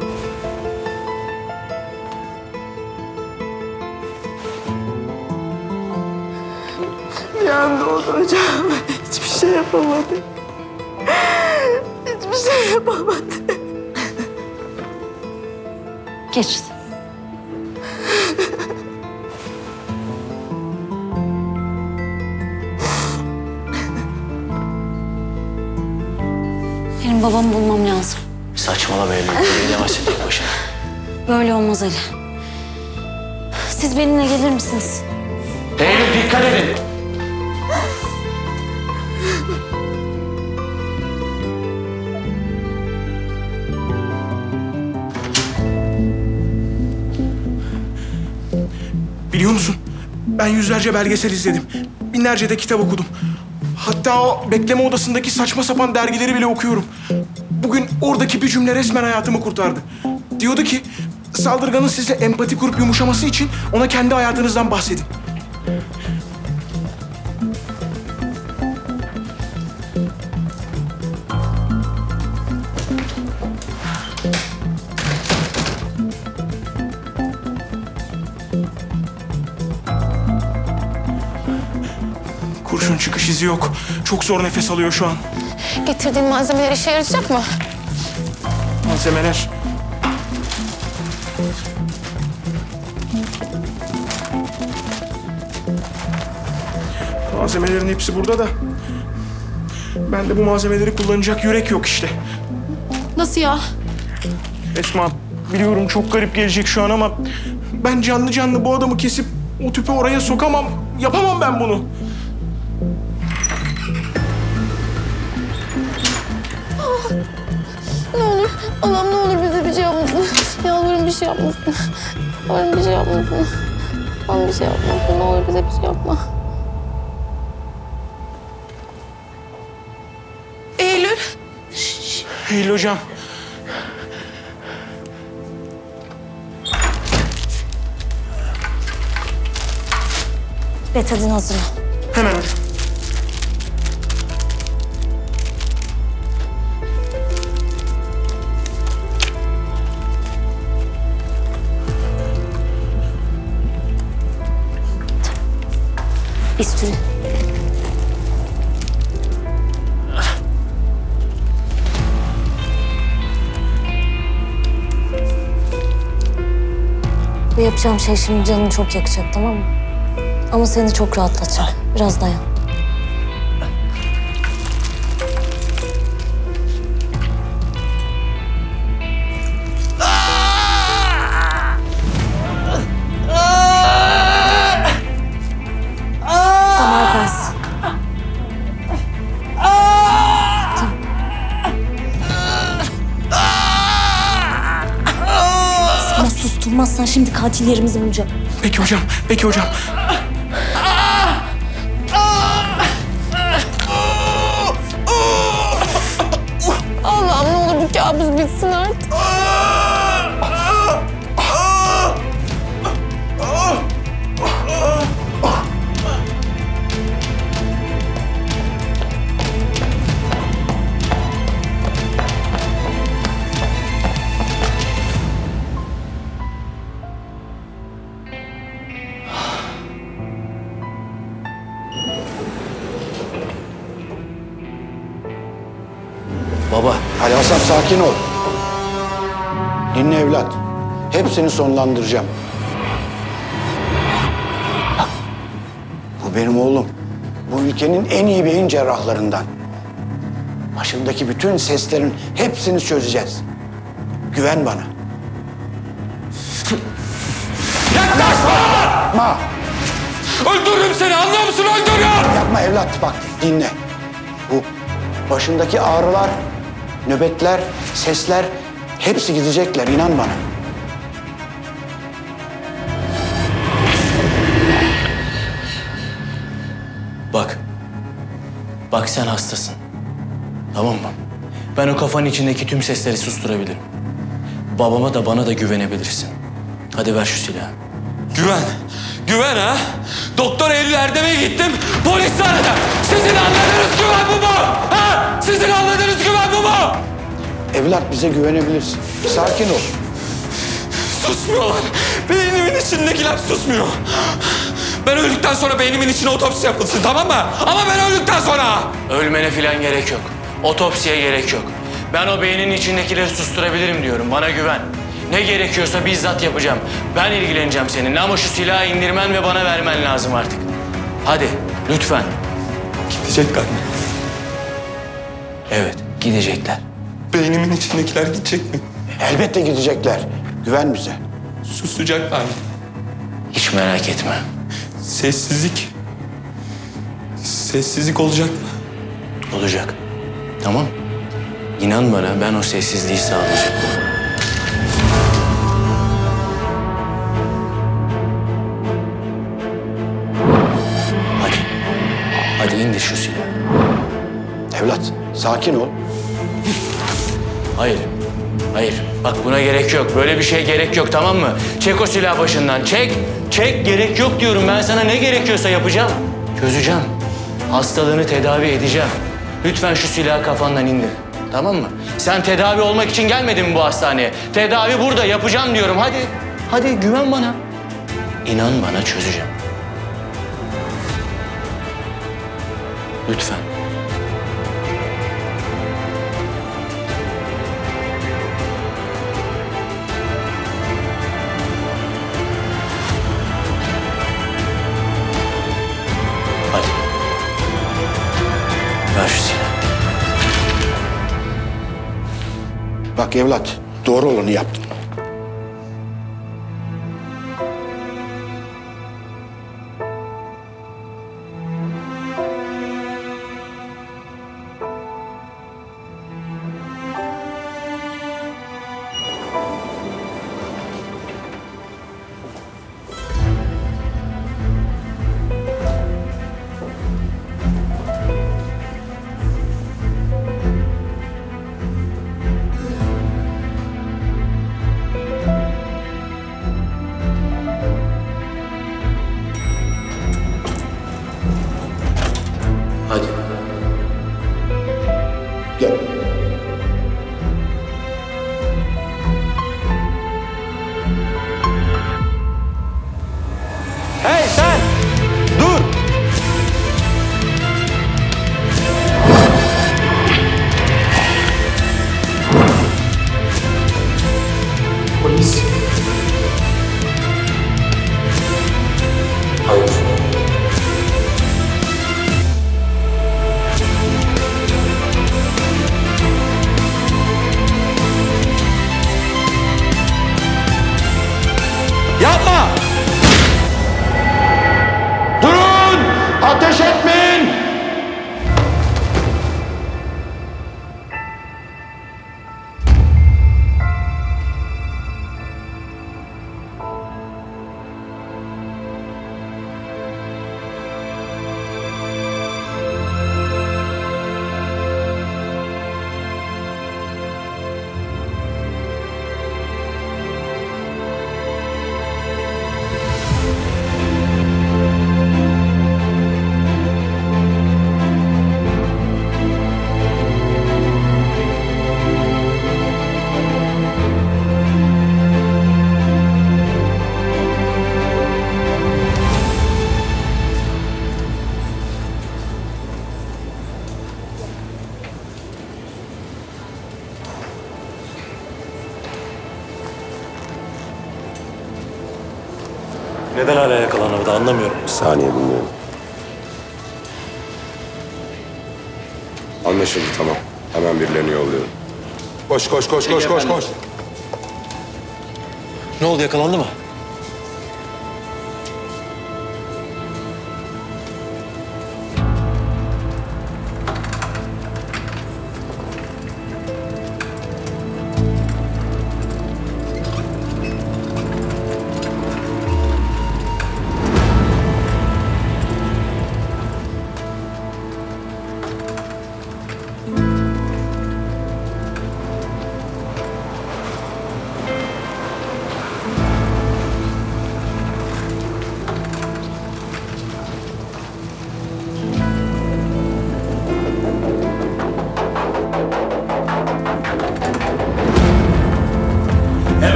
Bir anda oldu hocam. Hiçbir şey yapamadı. Hiçbir şey yapamadı. Geçti. Benim babamı bulmam lazım. Saçmalama Eylül. Böyle gidemezsin tek başına. Böyle olmaz Ali. Siz benimle gelir misiniz? Eylül dikkat edin. Biliyor musun? Ben yüzlerce belgesel izledim. Binlerce de kitap okudum. Hatta o bekleme odasındaki saçma sapan dergileri bile okuyorum. Bugün oradaki bir cümle resmen hayatımı kurtardı. Diyordu ki, saldırganın size empati kurup yumuşaması için ona kendi hayatınızdan bahsedin. Kurşun çıkış izi yok. Çok zor nefes alıyor şu an. Getirdiğin malzemeler işe yarayacak mı? Malzemeler. Malzemelerin hepsi burada da. Bende bu malzemeleri kullanacak yürek yok işte. Nasıl ya? Esma, biliyorum çok garip gelecek şu an ama ben canlı canlı bu adamı kesip o tüpü oraya sokamam. Yapamam ben bunu. Ne olur, Allah'ım ne olur bize bir şey yapmasın. Yalvarırım bir şey yapmasın. Yalvarırım bir şey yapmasın. Allah'ım bir şey yapmasın. Ne olur bize bir şey yapma. Eylül. Eylül hocam. Betadin hazırla. Hemen hocam. Bisturi. Bu yapacağım şey şimdi canını çok yakacak, tamam mı? Ama seni çok rahatlatacak. Biraz dayan. Damar gaz. Sana susturmazsan şimdi katillerimizi bulacak. Peki hocam, peki hocam. Allah'ım ne olur bu kabus bitsin artık. Baba. Ali Hasan sakin ol. Dinle evlat. Hepsini sonlandıracağım. Bak, bu benim oğlum. Bu ülkenin en iyi beyin cerrahlarından. Başındaki bütün seslerin hepsini çözeceğiz. Güven bana. Yapma. Öldürürüm seni, anlıyor musun? Öldürürüm! Yapma evlat, bak dinle. Bu başındaki ağrılar, nöbetler, sesler hepsi gidecekler, inan bana. Bak. Bak sen hastasın. Tamam mı? Ben o kafanın içindeki tüm sesleri susturabilirim. Babama da bana da güvenebilirsin. Hadi ver şu silahı. Güven. Güven ha? Doktor Eylül Erdem'e gittim. Polis aradı. Sizin anladığınız güven bu mu? Ha? Sizin anladığınız güven bu mu? Evlat, bize güvenebilirsin. Sakin ol. Susmuyorlar. Beynimin içindekiler susmuyor. Ben öldükten sonra beynimin içine otopsi yapılsın, tamam mı? Ama ben öldükten sonra. Ölmene falan gerek yok. Otopsiye gerek yok. Ben o beynin içindekileri susturabilirim diyorum. Bana güven. Ne gerekiyorsa bizzat yapacağım. Ben ilgileneceğim seninle ama şu silahı indirmen ve bana vermen lazım artık. Hadi lütfen. Gidecekler mi? Evet, gidecekler. Beynimin içindekiler gidecek mi? Elbette gidecekler. Güven bize. Susacaklar mı? Hiç merak etme. Sessizlik. Sessizlik olacak mı? Olacak. Tamam. İnan bana, ben o sessizliği sağlayacağım. Hadi. Hadi indir şu silahı. Evlat, sakin ol. Hayır. Hayır. Bak buna gerek yok. Böyle bir şeye gerek yok, tamam mı? Çek o silahı başından. Çek. Çek. Gerek yok diyorum. Ben sana ne gerekiyorsa yapacağım. Çözeceğim. Hastalığını tedavi edeceğim. Lütfen şu silahı kafandan indir. Tamam mı? Sen tedavi olmak için gelmedin mi bu hastaneye? Tedavi burada. Yapacağım diyorum. Hadi. Hadi güven bana. İnan bana, çözeceğim. Lütfen. Hadi. Ver şu silahı. Bak evlat, doğru olanı yaptın. Hadi. Gel. Hey sen! Dur! Polis. Hayır. Yapma! Durun! Ateş etmeyin! Neden hala yakalanamadı anlamıyorum. Bir saniye dinliyorum. Anlaşıldı, tamam. Hemen birilerini yolluyorum. Koş, koş, koş, koş, koş, koş. Ne oldu, yakalandı mı?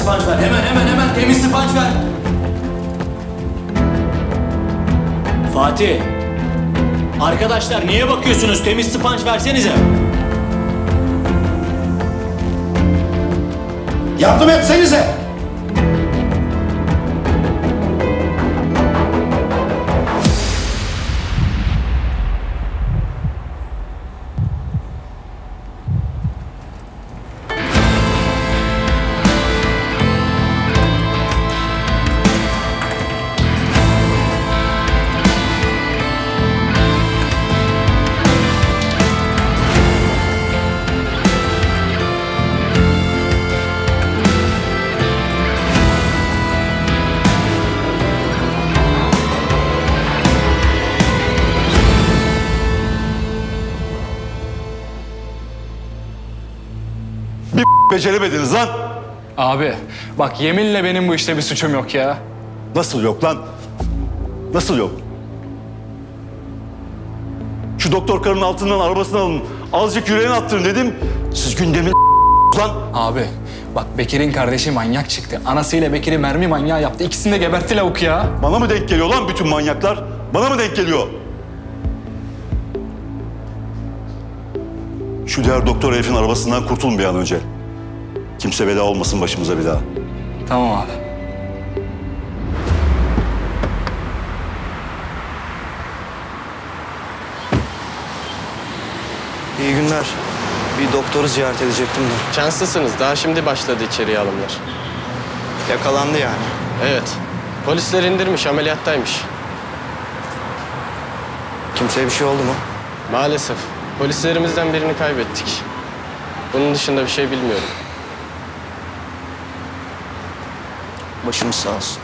sponge ver. Hemen temiz sponge ver. Fatih. Arkadaşlar niye bakıyorsunuz? Temiz sponge versenize. Yardım etsenize. Beceremediniz lan. Abi bak yeminle benim bu işte bir suçum yok ya. Nasıl yok lan? Nasıl yok? Şu doktor karının altından arabasını alın. Azıcık yüreğini attırın dedim. Siz gündemin lan. Abi bak Bekir'in kardeşi manyak çıktı. Anasıyla Bekir'i mermi manyağı yaptı. İkisini de gebertti lavuk ya. Bana mı denk geliyor lan bütün manyaklar? Bana mı denk geliyor? Şu diğer doktor herifin arabasından kurtulun bir an önce. Kimse bela olmasın başımıza bir daha. Tamam abi. İyi günler. Bir doktoru ziyaret edecektim de. Şanslısınız. Daha şimdi başladı içeriye alımlar. Yakalandı yani. Evet. Polisler indirmiş, ameliyattaymış. Kimseye bir şey oldu mu? Maalesef. Polislerimizden birini kaybettik. Bunun dışında bir şey bilmiyorum. Başımız sağ olsun.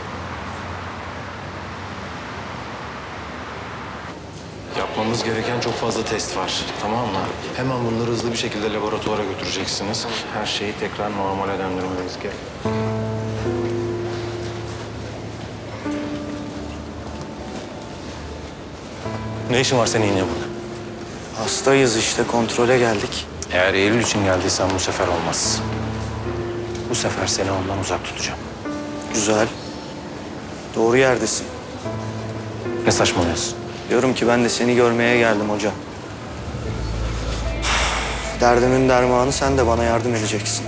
Yapmamız gereken çok fazla test var. Tamam mı? Hemen bunları hızlı bir şekilde laboratuvara götüreceksiniz. Her şeyi tekrar normale döndürmemiz gerek. Ne işin var senin yine burada? Hastayız işte, kontrole geldik. Eğer Eylül için geldiysen bu sefer olmaz. Bu sefer seni ondan uzak tutacağım. Güzel. Doğru yerdesin. Ne saçmalıyorsun? Diyorum ki ben de seni görmeye geldim hoca. Derdimin dermanı, sen de bana yardım edeceksin.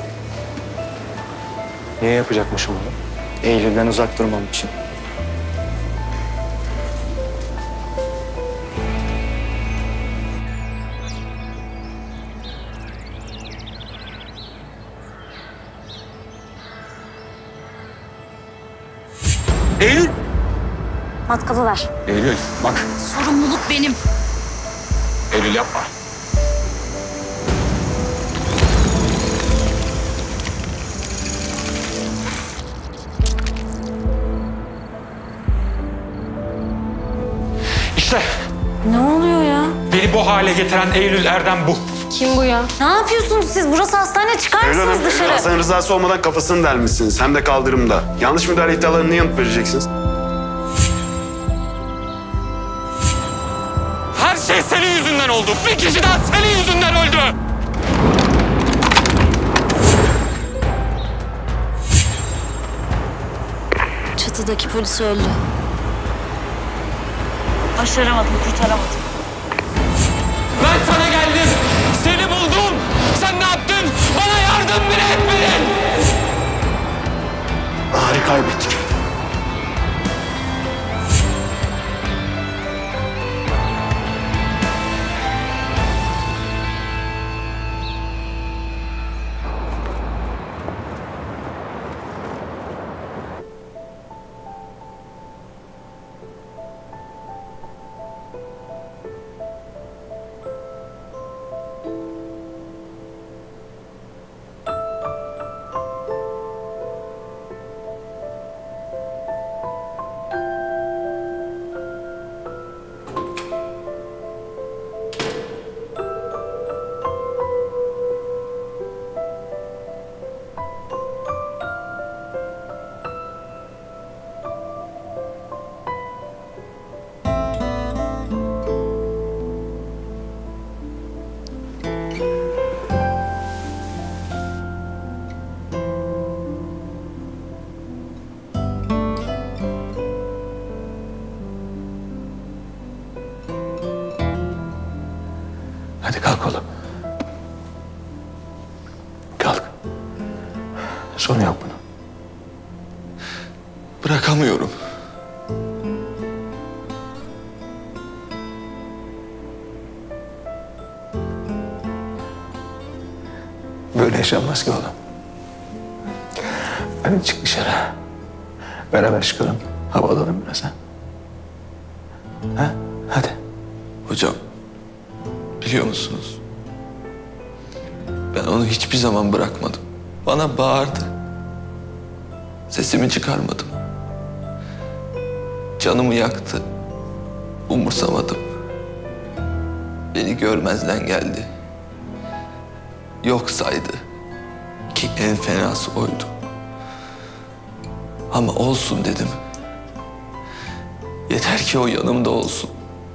Niye yapacakmışım bunu? Eylül'den uzak durmam için. Eylül! Matkalı ver. Eylül bak. Sorumluluk benim. Eylül yapma. İşte Ne oluyor ya? beni bu hale getiren Eylül Erdem bu. Kim bu ya? Ne yapıyorsunuz siz? Burası hastane, çıkar mısınız dışarı? Hasan rızası olmadan kafasını delmişsiniz. Hem de kaldırımda. Yanlış müdahale iddialarına ne yanıt vereceksiniz? Her şey senin yüzünden oldu. Bir kişi daha senin yüzünden öldü. Çatıdaki polis öldü. Başaramadım, kurtaramadım. Ben sana geldim. Seni buldum. Sen ne yaptın? Bana yardım bile etmedin. Bahar'ı kaybettik. Hadi kalk oğlum. Kalk. Son yap bunu. Bırakamıyorum. Böyle yaşanmaz ki oğlum. Hadi çık dışarı. Beraber çıkalım. Hava alalım biraz ha. Ha? Hadi. Hocam, biliyor musunuz? Ben onu hiçbir zaman bırakmadım. Bana bağırdı. Sesimi çıkarmadım. Canımı yaktı. Umursamadım. Beni görmezden geldi. Yok saydı. Ki en fenası oydu. Ama olsun dedim. Yeter ki o yanımda olsun.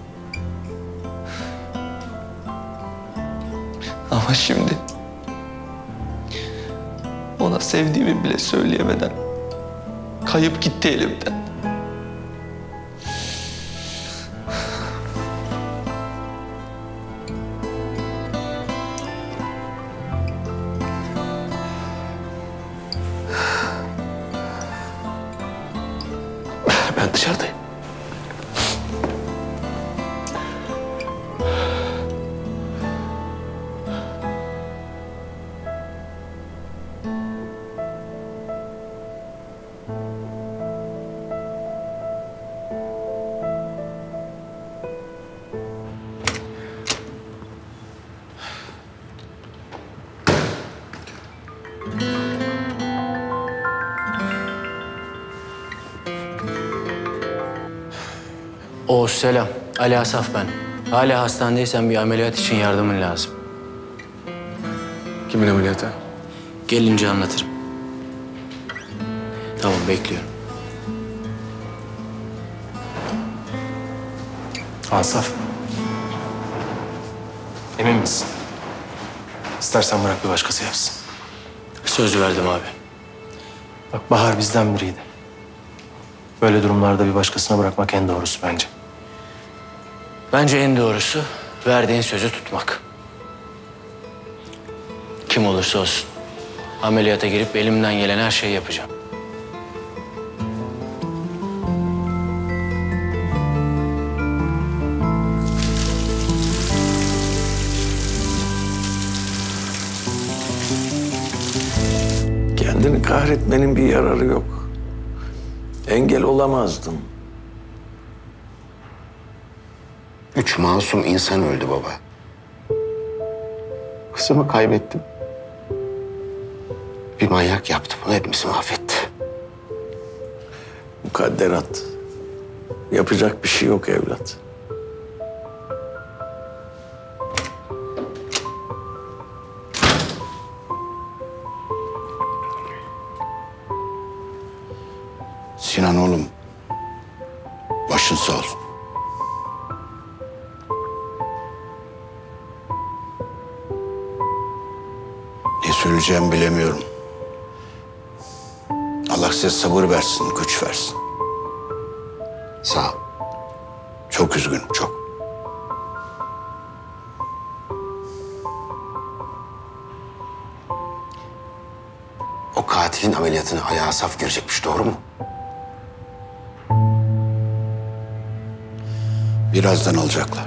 Ama şimdi ona sevdiğimi bile söyleyemeden kayıp gitti elimden. Ben dışarıdayım. Oğuz selam. Ali Asaf ben. Hala hastanedeysen bir ameliyat için yardımın lazım. Kimin ameliyatı? Gelince anlatırım. Tamam bekliyorum. Asaf. Emin misin? İstersen bırak bir başkası yapsın. Söz verdim abi. Bak Bahar bizden biriydi. Böyle durumlarda bir başkasına bırakmak en doğrusu bence. Bence en doğrusu verdiğin sözü tutmak. Kim olursa olsun. Ameliyata girip elimden gelen her şeyi yapacağım. Kendini kahretmenin bir yararı yok. Engel olamazdım. 3 masum insan öldü baba. Kızımı kaybettim. Bir manyak yaptı bunu, hepimizi mahvetti. Mukadderat. Yapacak bir şey yok evlat. Sinan oğlum, başın sağ olsun. Ne söyleyeceğimi bilemiyorum. Allah size sabır versin, güç versin. Sağ ol. Çok üzgünüm, çok. O katilin ameliyatına Ali Asaf girecekmiş, doğru mu? Birazdan alacaklar.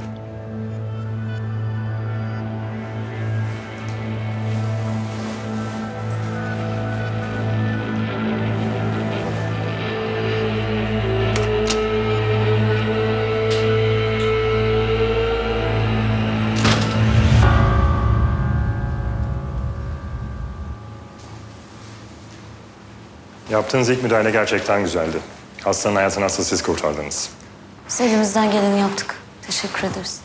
Yaptığınız ilk müdahale gerçekten güzeldi. Hastanın hayatını asıl siz kurtardınız. Biz elimizden geleni yaptık. Teşekkür ederiz.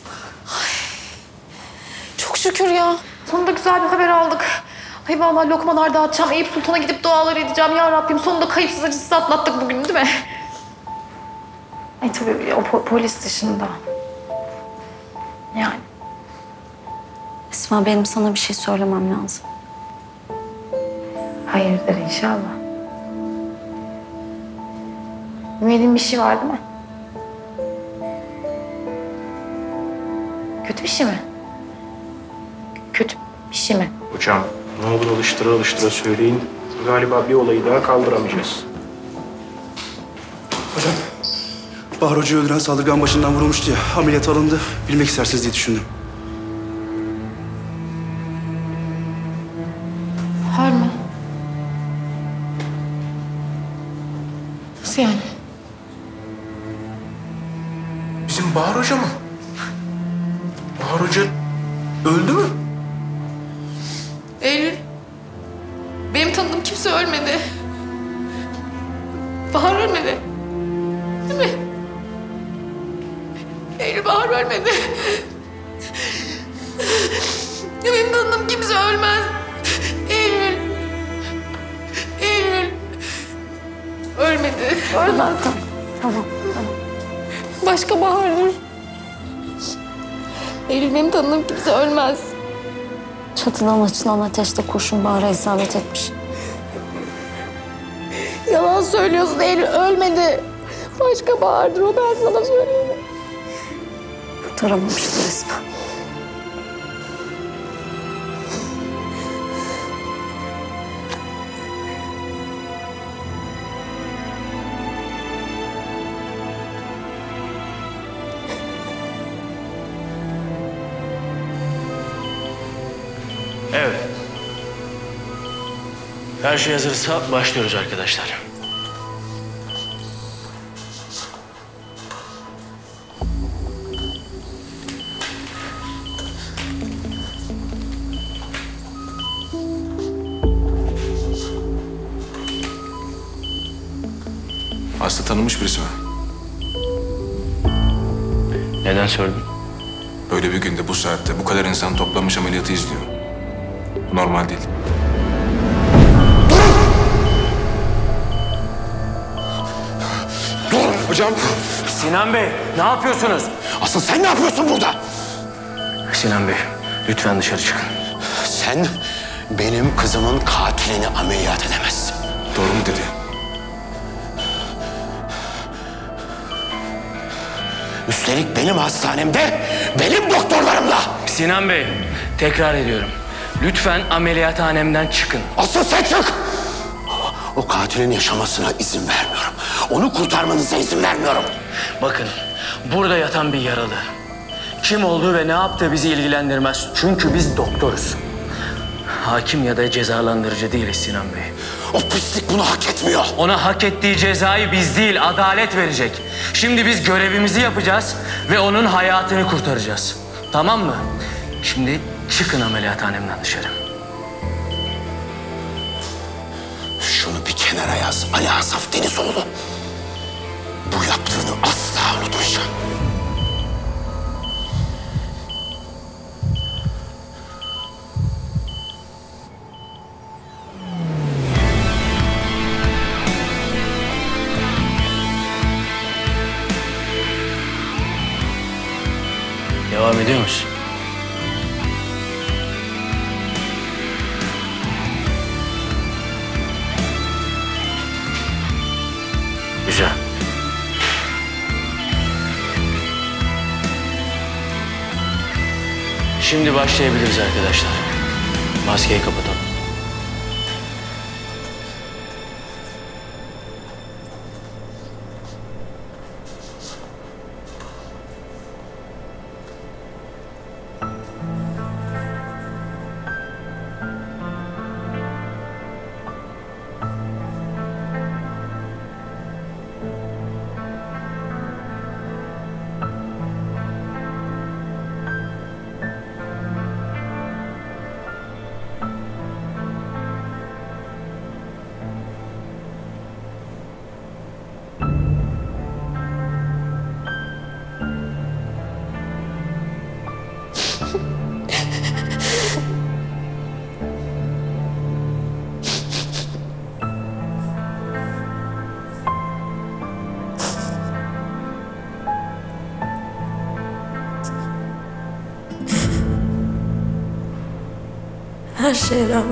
Çok şükür ya. Sonunda güzel bir haber aldık. Ay vallahi lokmalar dağıtacağım. Eyüp Sultan'a gidip dualar edeceğim. Ya Rabbim sonunda kayıpsız acısız atlattık bugün değil mi? Ay tabii o polis dışında. Yani. Esma, benim sana bir şey söylemem lazım. Hayırdır inşallah. Bilmediğin bir şey var değil mi? Kötü bir şey mi? Kötü bir şey mi? Hocam ne olur alıştıra alıştıra söyleyin. Galiba bir olayı daha kaldıramayacağız. Hocam, Bahar Hoca'yı öldüren saldırgan başından vurulmuştu ya. Ameliyat alındı. Bilmek istersiniz diye düşündüm. Bahar mı? Nasıl yani? Bizim Bahar Hoca mı? Bahar Hoca öldü mü? Eylül. Benim tanıdığım kimse ölmedi. Bahar ölmedi. Değil mi? Eylül, Bahar ölmedi. Ya benim tanıdığım kimse ölmez. Eylül. Eylül. Ölmedi. Ölmez. Tamam. Başka Bahar'dır. Eylül, benim tanıdığım kimse ölmez. Çatıdan açılan ateşte kurşun Bahar'a isabet etmiş. Yalan söylüyorsun Eylül, ölmedi. Başka Bahar'dır o, ben sana söyleyeyim. Kurtaramamıştı resmen. Evet. Her şey hazırsa başlıyoruz arkadaşlar. Hasta tanınmış birisi mi? Neden sordun? Böyle bir günde bu saatte bu kadar insan toplanmış ameliyatı izliyor. Normal değil. Durun hocam. Sinan Bey, ne yapıyorsunuz? Asıl sen ne yapıyorsun burada? Sinan Bey, lütfen dışarı çıkın. Sen benim kızımın katilini ameliyat edemezsin. Doğru mu dedi? Üstelik benim hastanemde, benim doktorlarımla. Sinan Bey, tekrar ediyorum. Lütfen ameliyathanemden çıkın. Asıl sen çık! O katilin yaşamasına izin vermiyorum. Onu kurtarmanıza izin vermiyorum. Bakın, burada yatan bir yaralı. Kim olduğu ve ne yaptığı bizi ilgilendirmez. Çünkü biz doktoruz. Hakim ya da cezalandırıcı değiliz Sinan Bey. O pislik bunu hak etmiyor. Ona hak ettiği cezayı biz değil, adalet verecek. Şimdi biz görevimizi yapacağız ve onun hayatını kurtaracağız. Tamam mı? Şimdi çıkın ameliyathanemden dışarı. Şunu bir kenara yaz Ali Asaf Denizoğlu. Bu yaptığını asla unutmayacağım. Devam ediyor musun? Güzel. Şimdi başlayabiliriz arkadaşlar. Maskeyi kapatalım. Her şeye rağmen.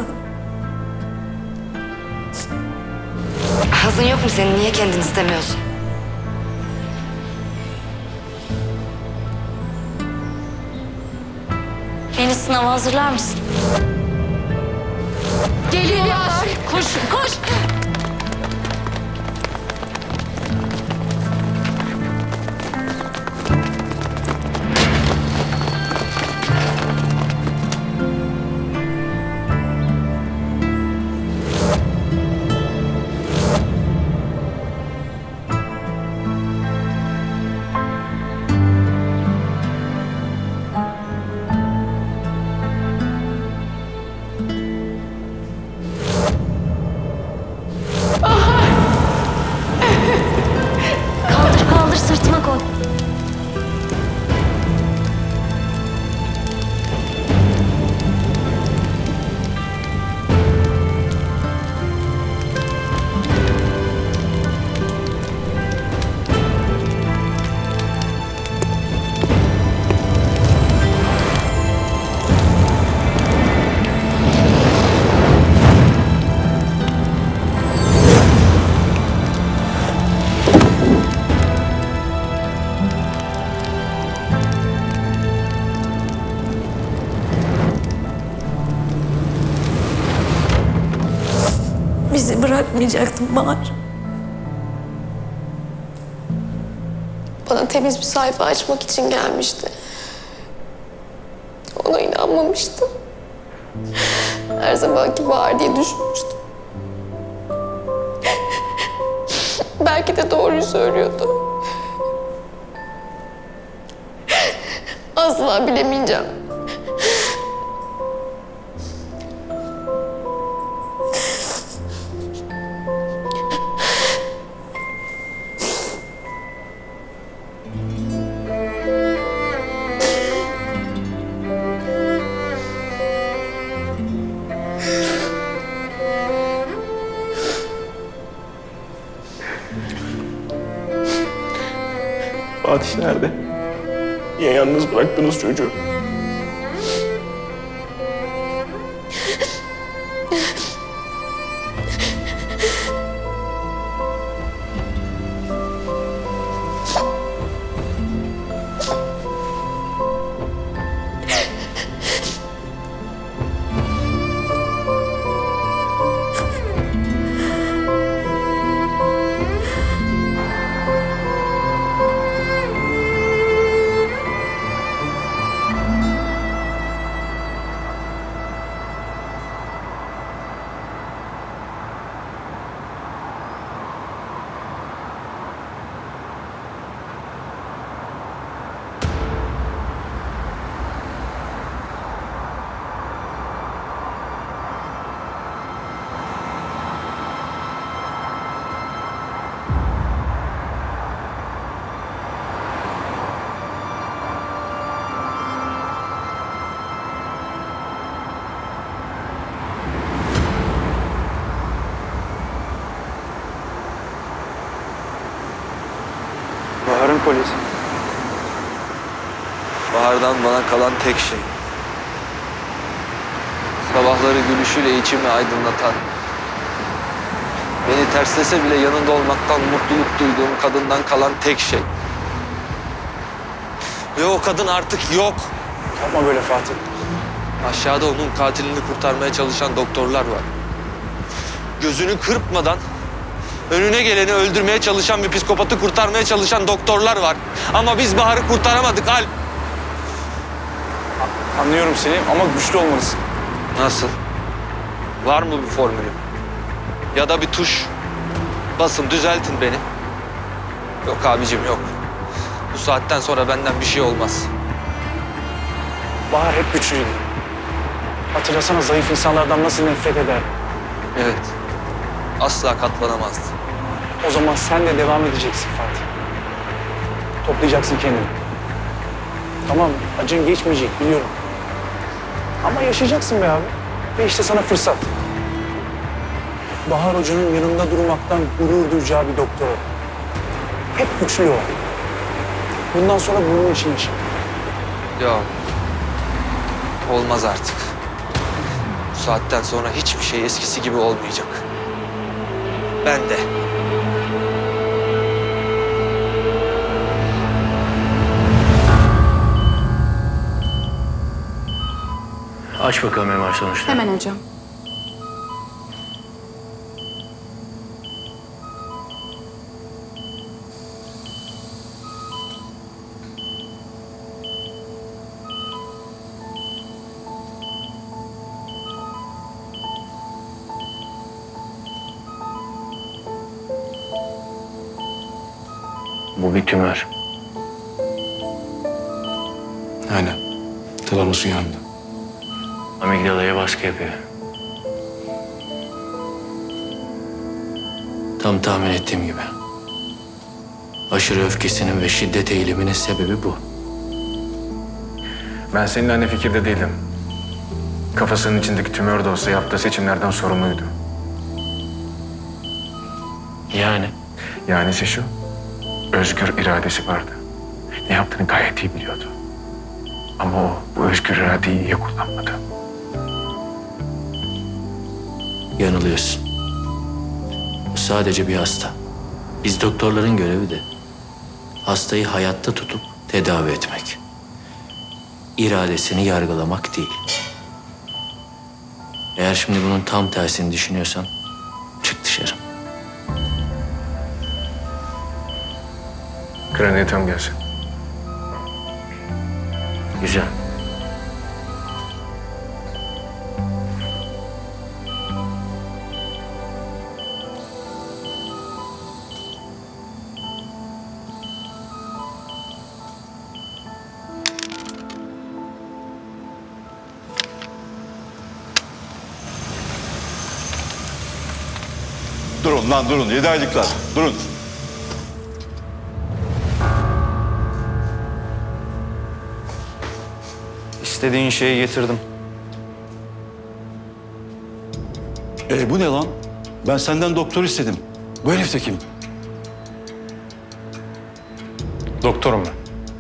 Hazın yok mu senin? Niye kendini istemiyorsun? Beni Sınava hazırlar mısın? Geliyorlar. Koş, koş. Kaldır kaldır sırtıma koy. Bizi bırakmayacaktın Bahar. Bana temiz bir sayfa açmak için gelmişti. Ona inanmamıştım. Her zamanki Bahar diye düşünmüştüm. Belki de doğruyu söylüyordu. Asla bilemeyeceğim. Fatih nerede? Niye yalnız bıraktınız çocuğu? Bahar'ın polisi. Bahar'dan bana kalan tek şey. Sabahları gülüşüyle içimi aydınlatan, beni terslese bile yanında olmaktan mutluluk duyduğum kadından kalan tek şey. Ve o kadın artık yok. Yapma böyle Fatih. Aşağıda onun katilini kurtarmaya çalışan doktorlar var. Gözünü kırpmadan önüne geleni öldürmeye çalışan bir psikopatı kurtarmaya çalışan doktorlar var. Ama biz Bahar'ı kurtaramadık Alp. Anlıyorum seni ama güçlü olmalısın. Nasıl? Var mı bir formülü? Ya da bir tuş. Basın, düzeltin beni. Yok abicim yok. Bu saatten sonra benden bir şey olmaz. Bahar hep güçlüydü. Hatırlasana zayıf insanlardan nasıl nefret eder. Evet. Asla katlanamazdı. O zaman sen de devam edeceksin Fatih. Toplayacaksın kendini. Tamam, acın geçmeyecek biliyorum. Ama yaşayacaksın be abi. Ve işte sana fırsat. Bahar Hoca'nın yanında durmaktan gurur duyacağı bir doktor ol. Hep güçlü ol. Bundan sonra bunun için yaşa. Yok. Olmaz artık. Bu saatten sonra hiçbir şey eskisi gibi olmayacak. Ben de. Aç bakalım MR sonuçları. Hemen hocam. Bu bir tümör. Aynen. Talamusun yanında. Amigdalaya baskı yapıyor. Tam tahmin ettiğim gibi. Aşırı öfkesinin ve şiddet eğiliminin sebebi bu. Ben seninle aynı fikirde değilim. Kafasının içindeki tümör de olsa yaptığı seçimlerden sorumluydu. Yani? Yanisi şu, özgür iradesi vardı. Ne yaptığını gayet iyi biliyordu. Ama o bu özgür iradeyi iyi kullanmadı. Yanılıyorsun. Bu sadece bir hasta. Biz doktorların görevi de hastayı hayatta tutup tedavi etmek. İradesini yargılamak değil. Eğer şimdi bunun tam tersini düşünüyorsan çık dışarı. Kraniyetom gelsin. Güzel. Durun lan durun. 7 aylıklar. Durun. İstediğin şeyi getirdim. Bu ne lan? Ben senden doktor istedim. Bu herif de kim? Doktorum ben.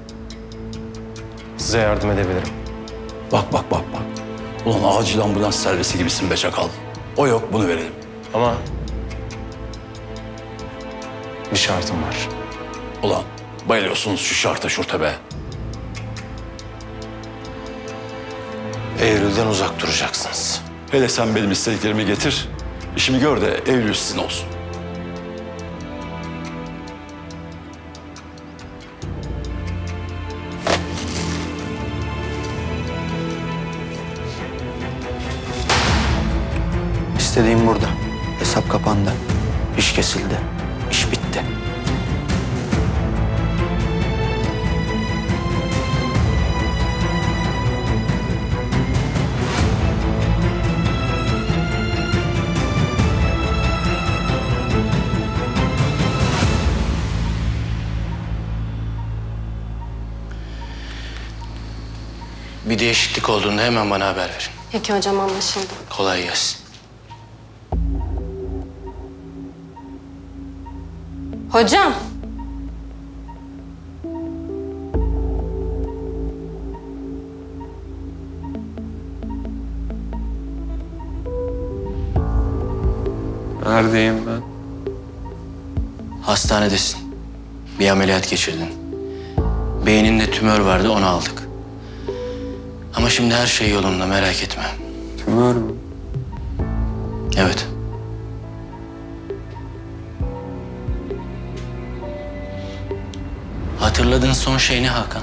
Size yardım edebilirim. Bak. Ulan acil ambulans servisi gibisin be çakal. O yok, bunu verelim. Ama bir şartım var. Ulan bayılıyorsunuz şu şarta şurta be. Eylül'den uzak duracaksınız. Hele sen benim istediklerimi getir. İşimi gör de Eylül sizin olsun. İstediğim burada. Hesap kapandı. İş kesildi. İş bitti. Bir değişiklik olduğunda hemen bana haber verin. Peki hocam, anlaşıldı. Kolay gelsin. Hocam. Neredeyim ben? Hastanedesin. Bir ameliyat geçirdin. Beyninde tümör vardı, onu aldık. Ama şimdi her şey yolunda, merak etme. Tümör mü? Evet. Hatırladığın son şey ne Hakan?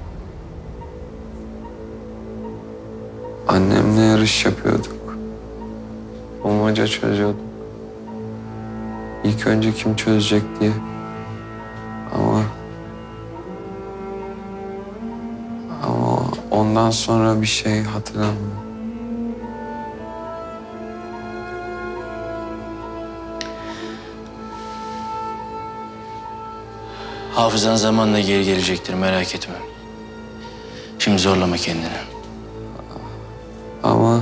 Annemle yarış yapıyorduk. Bulmaca çözüyorduk. İlk önce kim çözecek diye. Ama ondan sonra bir şey hatırlamıyorum. Hafızan zamanla geri gelecektir, merak etme. Şimdi zorlama kendini. Ama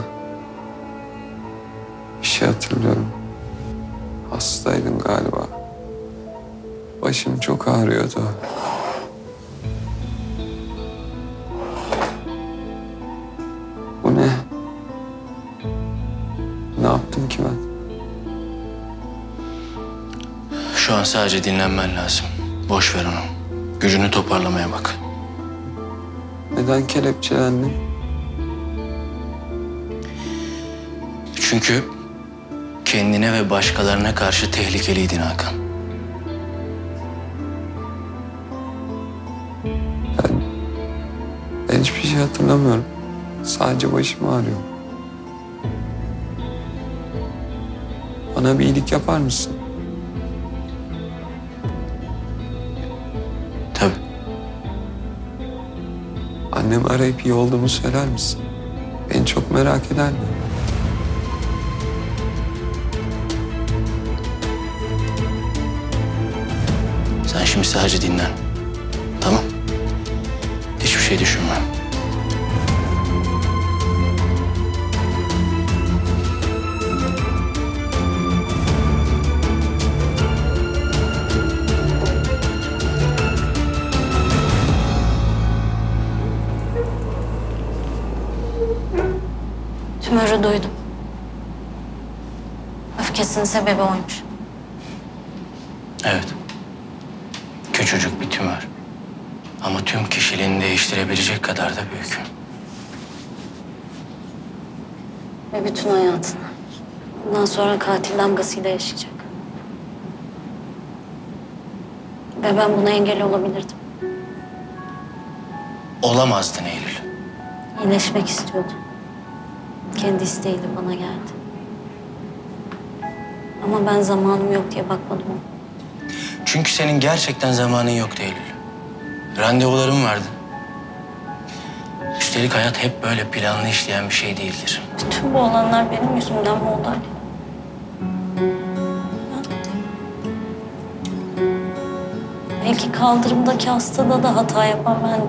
bir şey hatırlıyorum. Hastaydım galiba. Başım çok ağrıyordu. Bu ne? Ne yaptım ki ben? Şu an sadece dinlenmen lazım. Boş ver onu. Gücünü toparlamaya bak. Neden kelepçelendim? Çünkü kendine ve başkalarına karşı tehlikeliydin Hakan. Ben hiçbir şey hatırlamıyorum. Sadece başım ağrıyor. Bana bir iyilik yapar mısın? Tabii. Annemi arayıp iyi olduğumu söyler misin? Beni çok merak eder mi? Sen şimdi sadece dinlen. Tamam. Hiçbir şey düşünme. Tümörü duydum. Öfkesinin sebebi oymuş. Evet. Küçücük bir tümör. Ama tüm kişiliğini değiştirebilecek kadar da büyük. Ve bütün hayatını. Bundan sonra katil damgasıyla yaşayacak. Ve ben buna engel olabilirdim. Olamazdın Eylül. İyileşmek istiyordu. Kendi isteğiyle bana geldi. Ama ben zamanım yok diye bakmadım ona. Çünkü senin gerçekten zamanın yoktu Eylül. Randevuların vardı. Üstelik hayat hep böyle planlı işleyen bir şey değildir. Bütün bu olanlar benim yüzümden mi oldu Ali? Belki kaldırımdaki hastada da hata yapan bendim.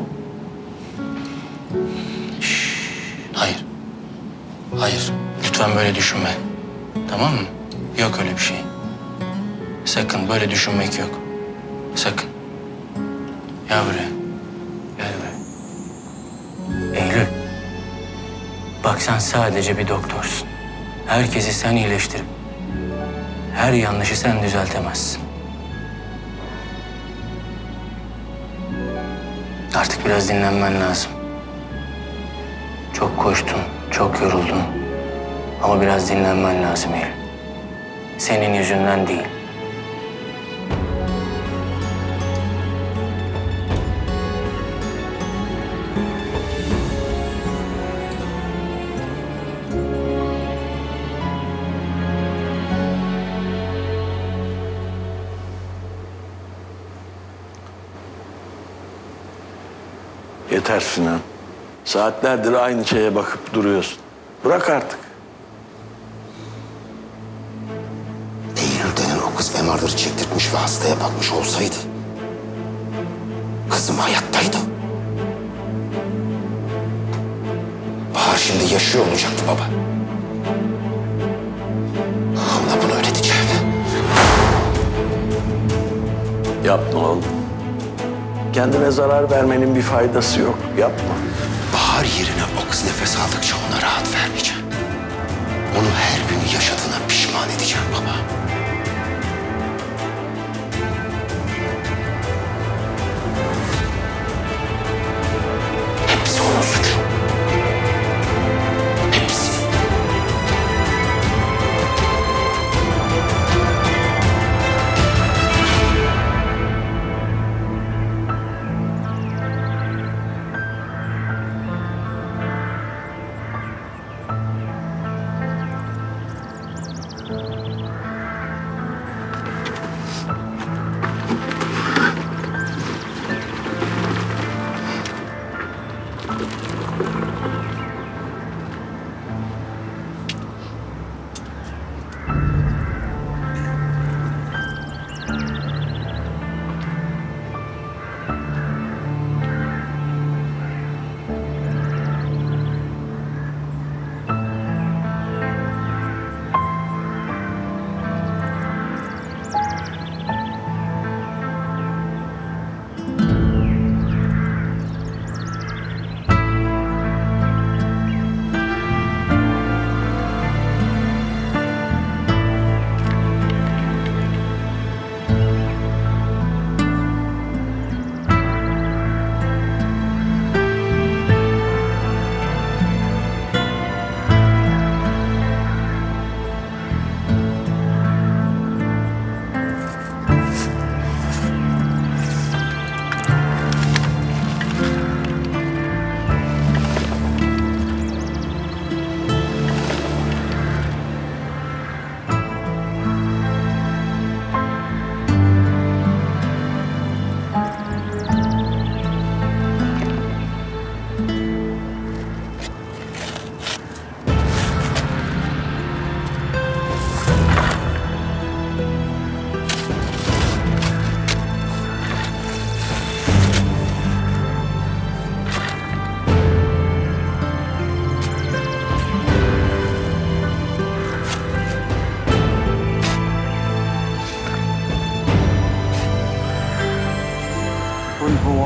Hayır. Hayır. Lütfen böyle düşünme. Tamam mı? Yok öyle bir şey. Sakın böyle düşünmek yok. Sakın. Gel buraya. Gel buraya. Eylül. Bak sen sadece bir doktorsun. Herkesi sen iyileştirip her yanlışı sen düzeltemezsin. Artık biraz dinlenmen lazım. Çok koştun, çok yoruldun. Ama biraz dinlenmen lazım Eylül. Senin yüzünden değil. Yeter Sinan. Saatlerdir aynı şeye bakıp duruyorsun. Bırak artık. Eylül denen o kız MR'ları çektirtmiş ve hastaya bakmış olsaydı... kızım hayattaydı. Bahar şimdi yaşıyor olacaktı baba. Ona bunu öğreteceğim. Yapma oğlum. Kendine zarar vermenin bir faydası yok. Yapma. Bahar yerine o kız nefes aldıkça ona rahat vermeyeceğim. Onu her gün yaşadığına pişman edeceğim baba. Hepsi onun suçu. Hepsi.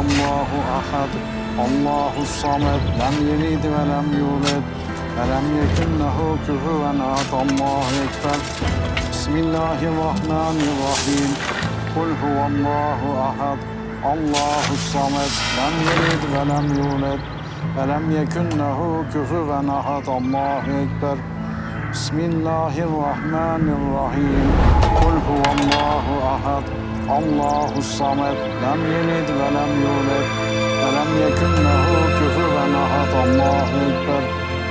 Allahu ahad. Allahu samed. Lem yelid ve lem yulad. Ve lem yekun lehu kufuven ahad. Allahu ekber. Bismillahirrahmanirrahim. Kul huvallahu ahad. Allahu samed. Lem yelid ve lem yulad. Ve lem yekun lehu kufuven ahad. Allahu ekber. Bismillahirrahmanirrahim. Kul huvallahu ahad. Allahu samed. Lem yelid ve lem yulad. Ve lem yekun lehu kufuven ahad. Allahu ekber.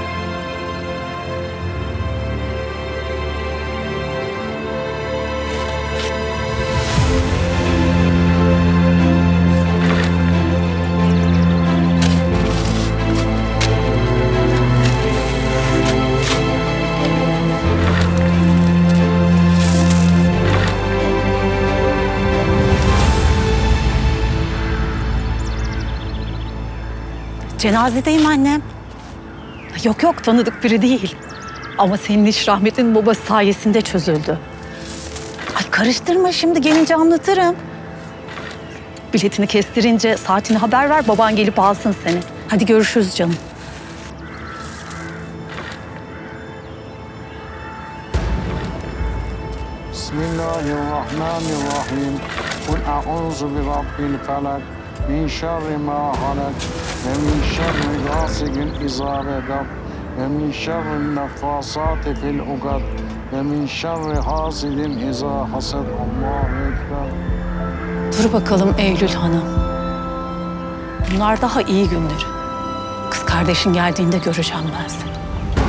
Cenazedeyim annem. Yok yok, tanıdık biri değil. Ama senin iş rahmetinin babası sayesinde çözüldü. Ay karıştırma, şimdi gelince anlatırım. Biletini kestirince saatini haber ver, baban gelip alsın seni. Hadi görüşürüz canım. Bismillahirrahmanirrahim. Kul a'udzu bi rabbil felak. Min şerri ma halak. Ve min şerri gasikin izâ vekab. Ve min şerri neffâsâti fil ukad. Ve min şerri hasidin izâ hased. Allahu ekber. Dur bakalım Eylül Hanım. Bunlar daha iyi günleri. Kız kardeşin geldiğinde göreceğim ben seni.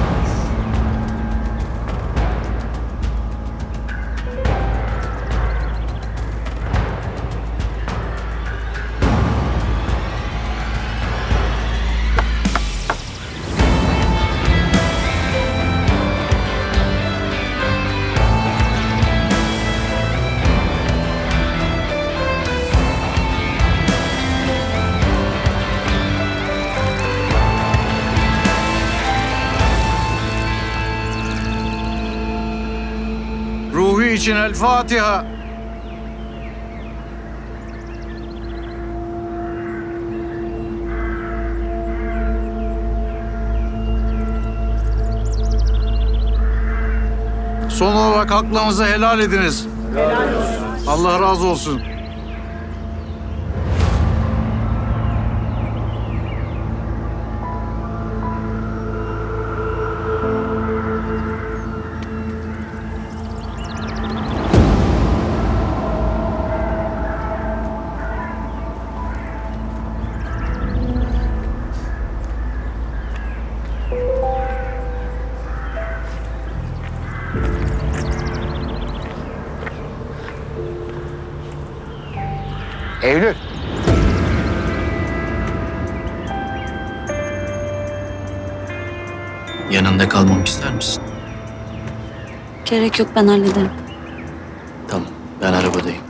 Ruhi için El Fatiha. Son olarak haklarınızı helal ediniz. Helal olsun. Allah razı olsun. Eylül. Yanında kalmamı ister misin? Gerek yok, ben hallederim. Tamam, ben arabadayım.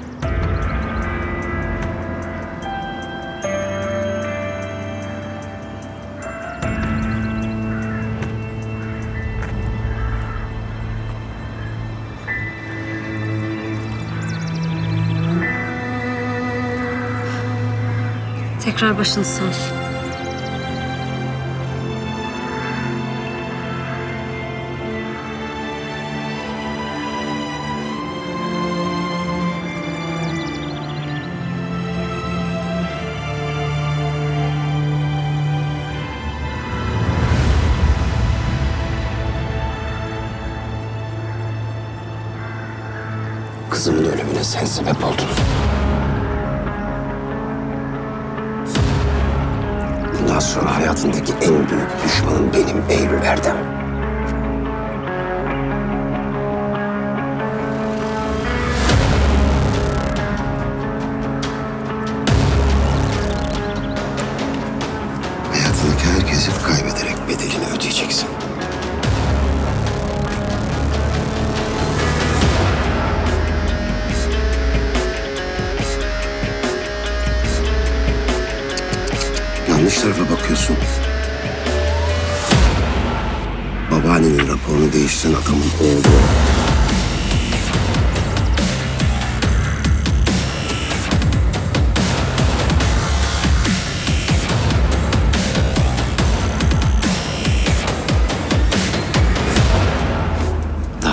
Tekrar başınız sağ olsun. Kızımın ölümüne sen sebep oldun. Bundan sonra hayatındaki en büyük düşmanın benim Eylül Erdem. Hayatındaki herkesi kaybederek bedelini ödeyeceksin. Yanlış tarafa bakıyorsun. Babaannenin raporunu değiştiren adamın oğlu.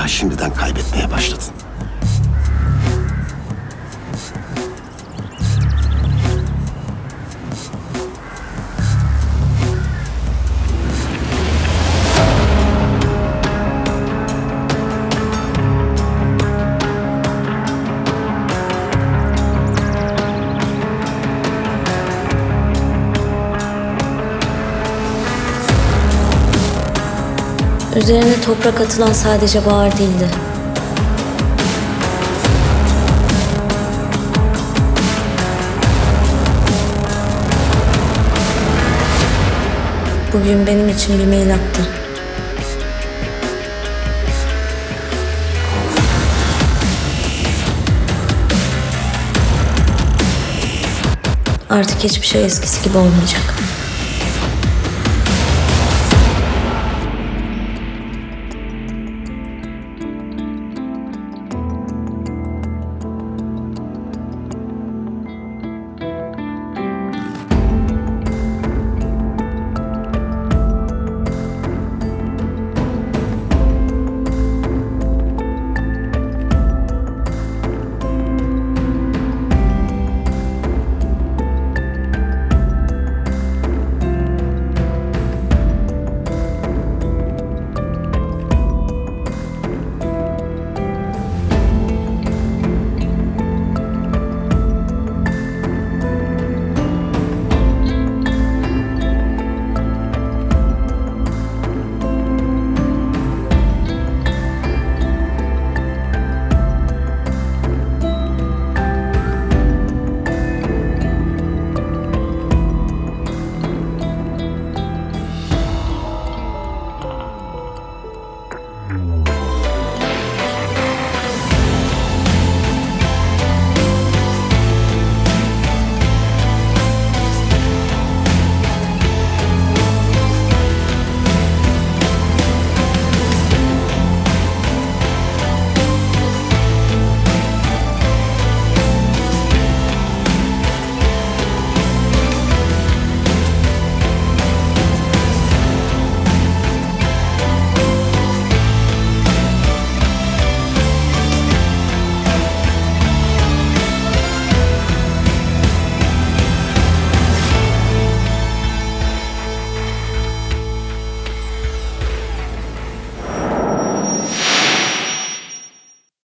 şimdiden kaybetmeye başladın. Üzerine toprak atılan sadece Bahar değildi. Bugün benim için bir mail attı. Artık hiçbir şey eskisi gibi olmayacak.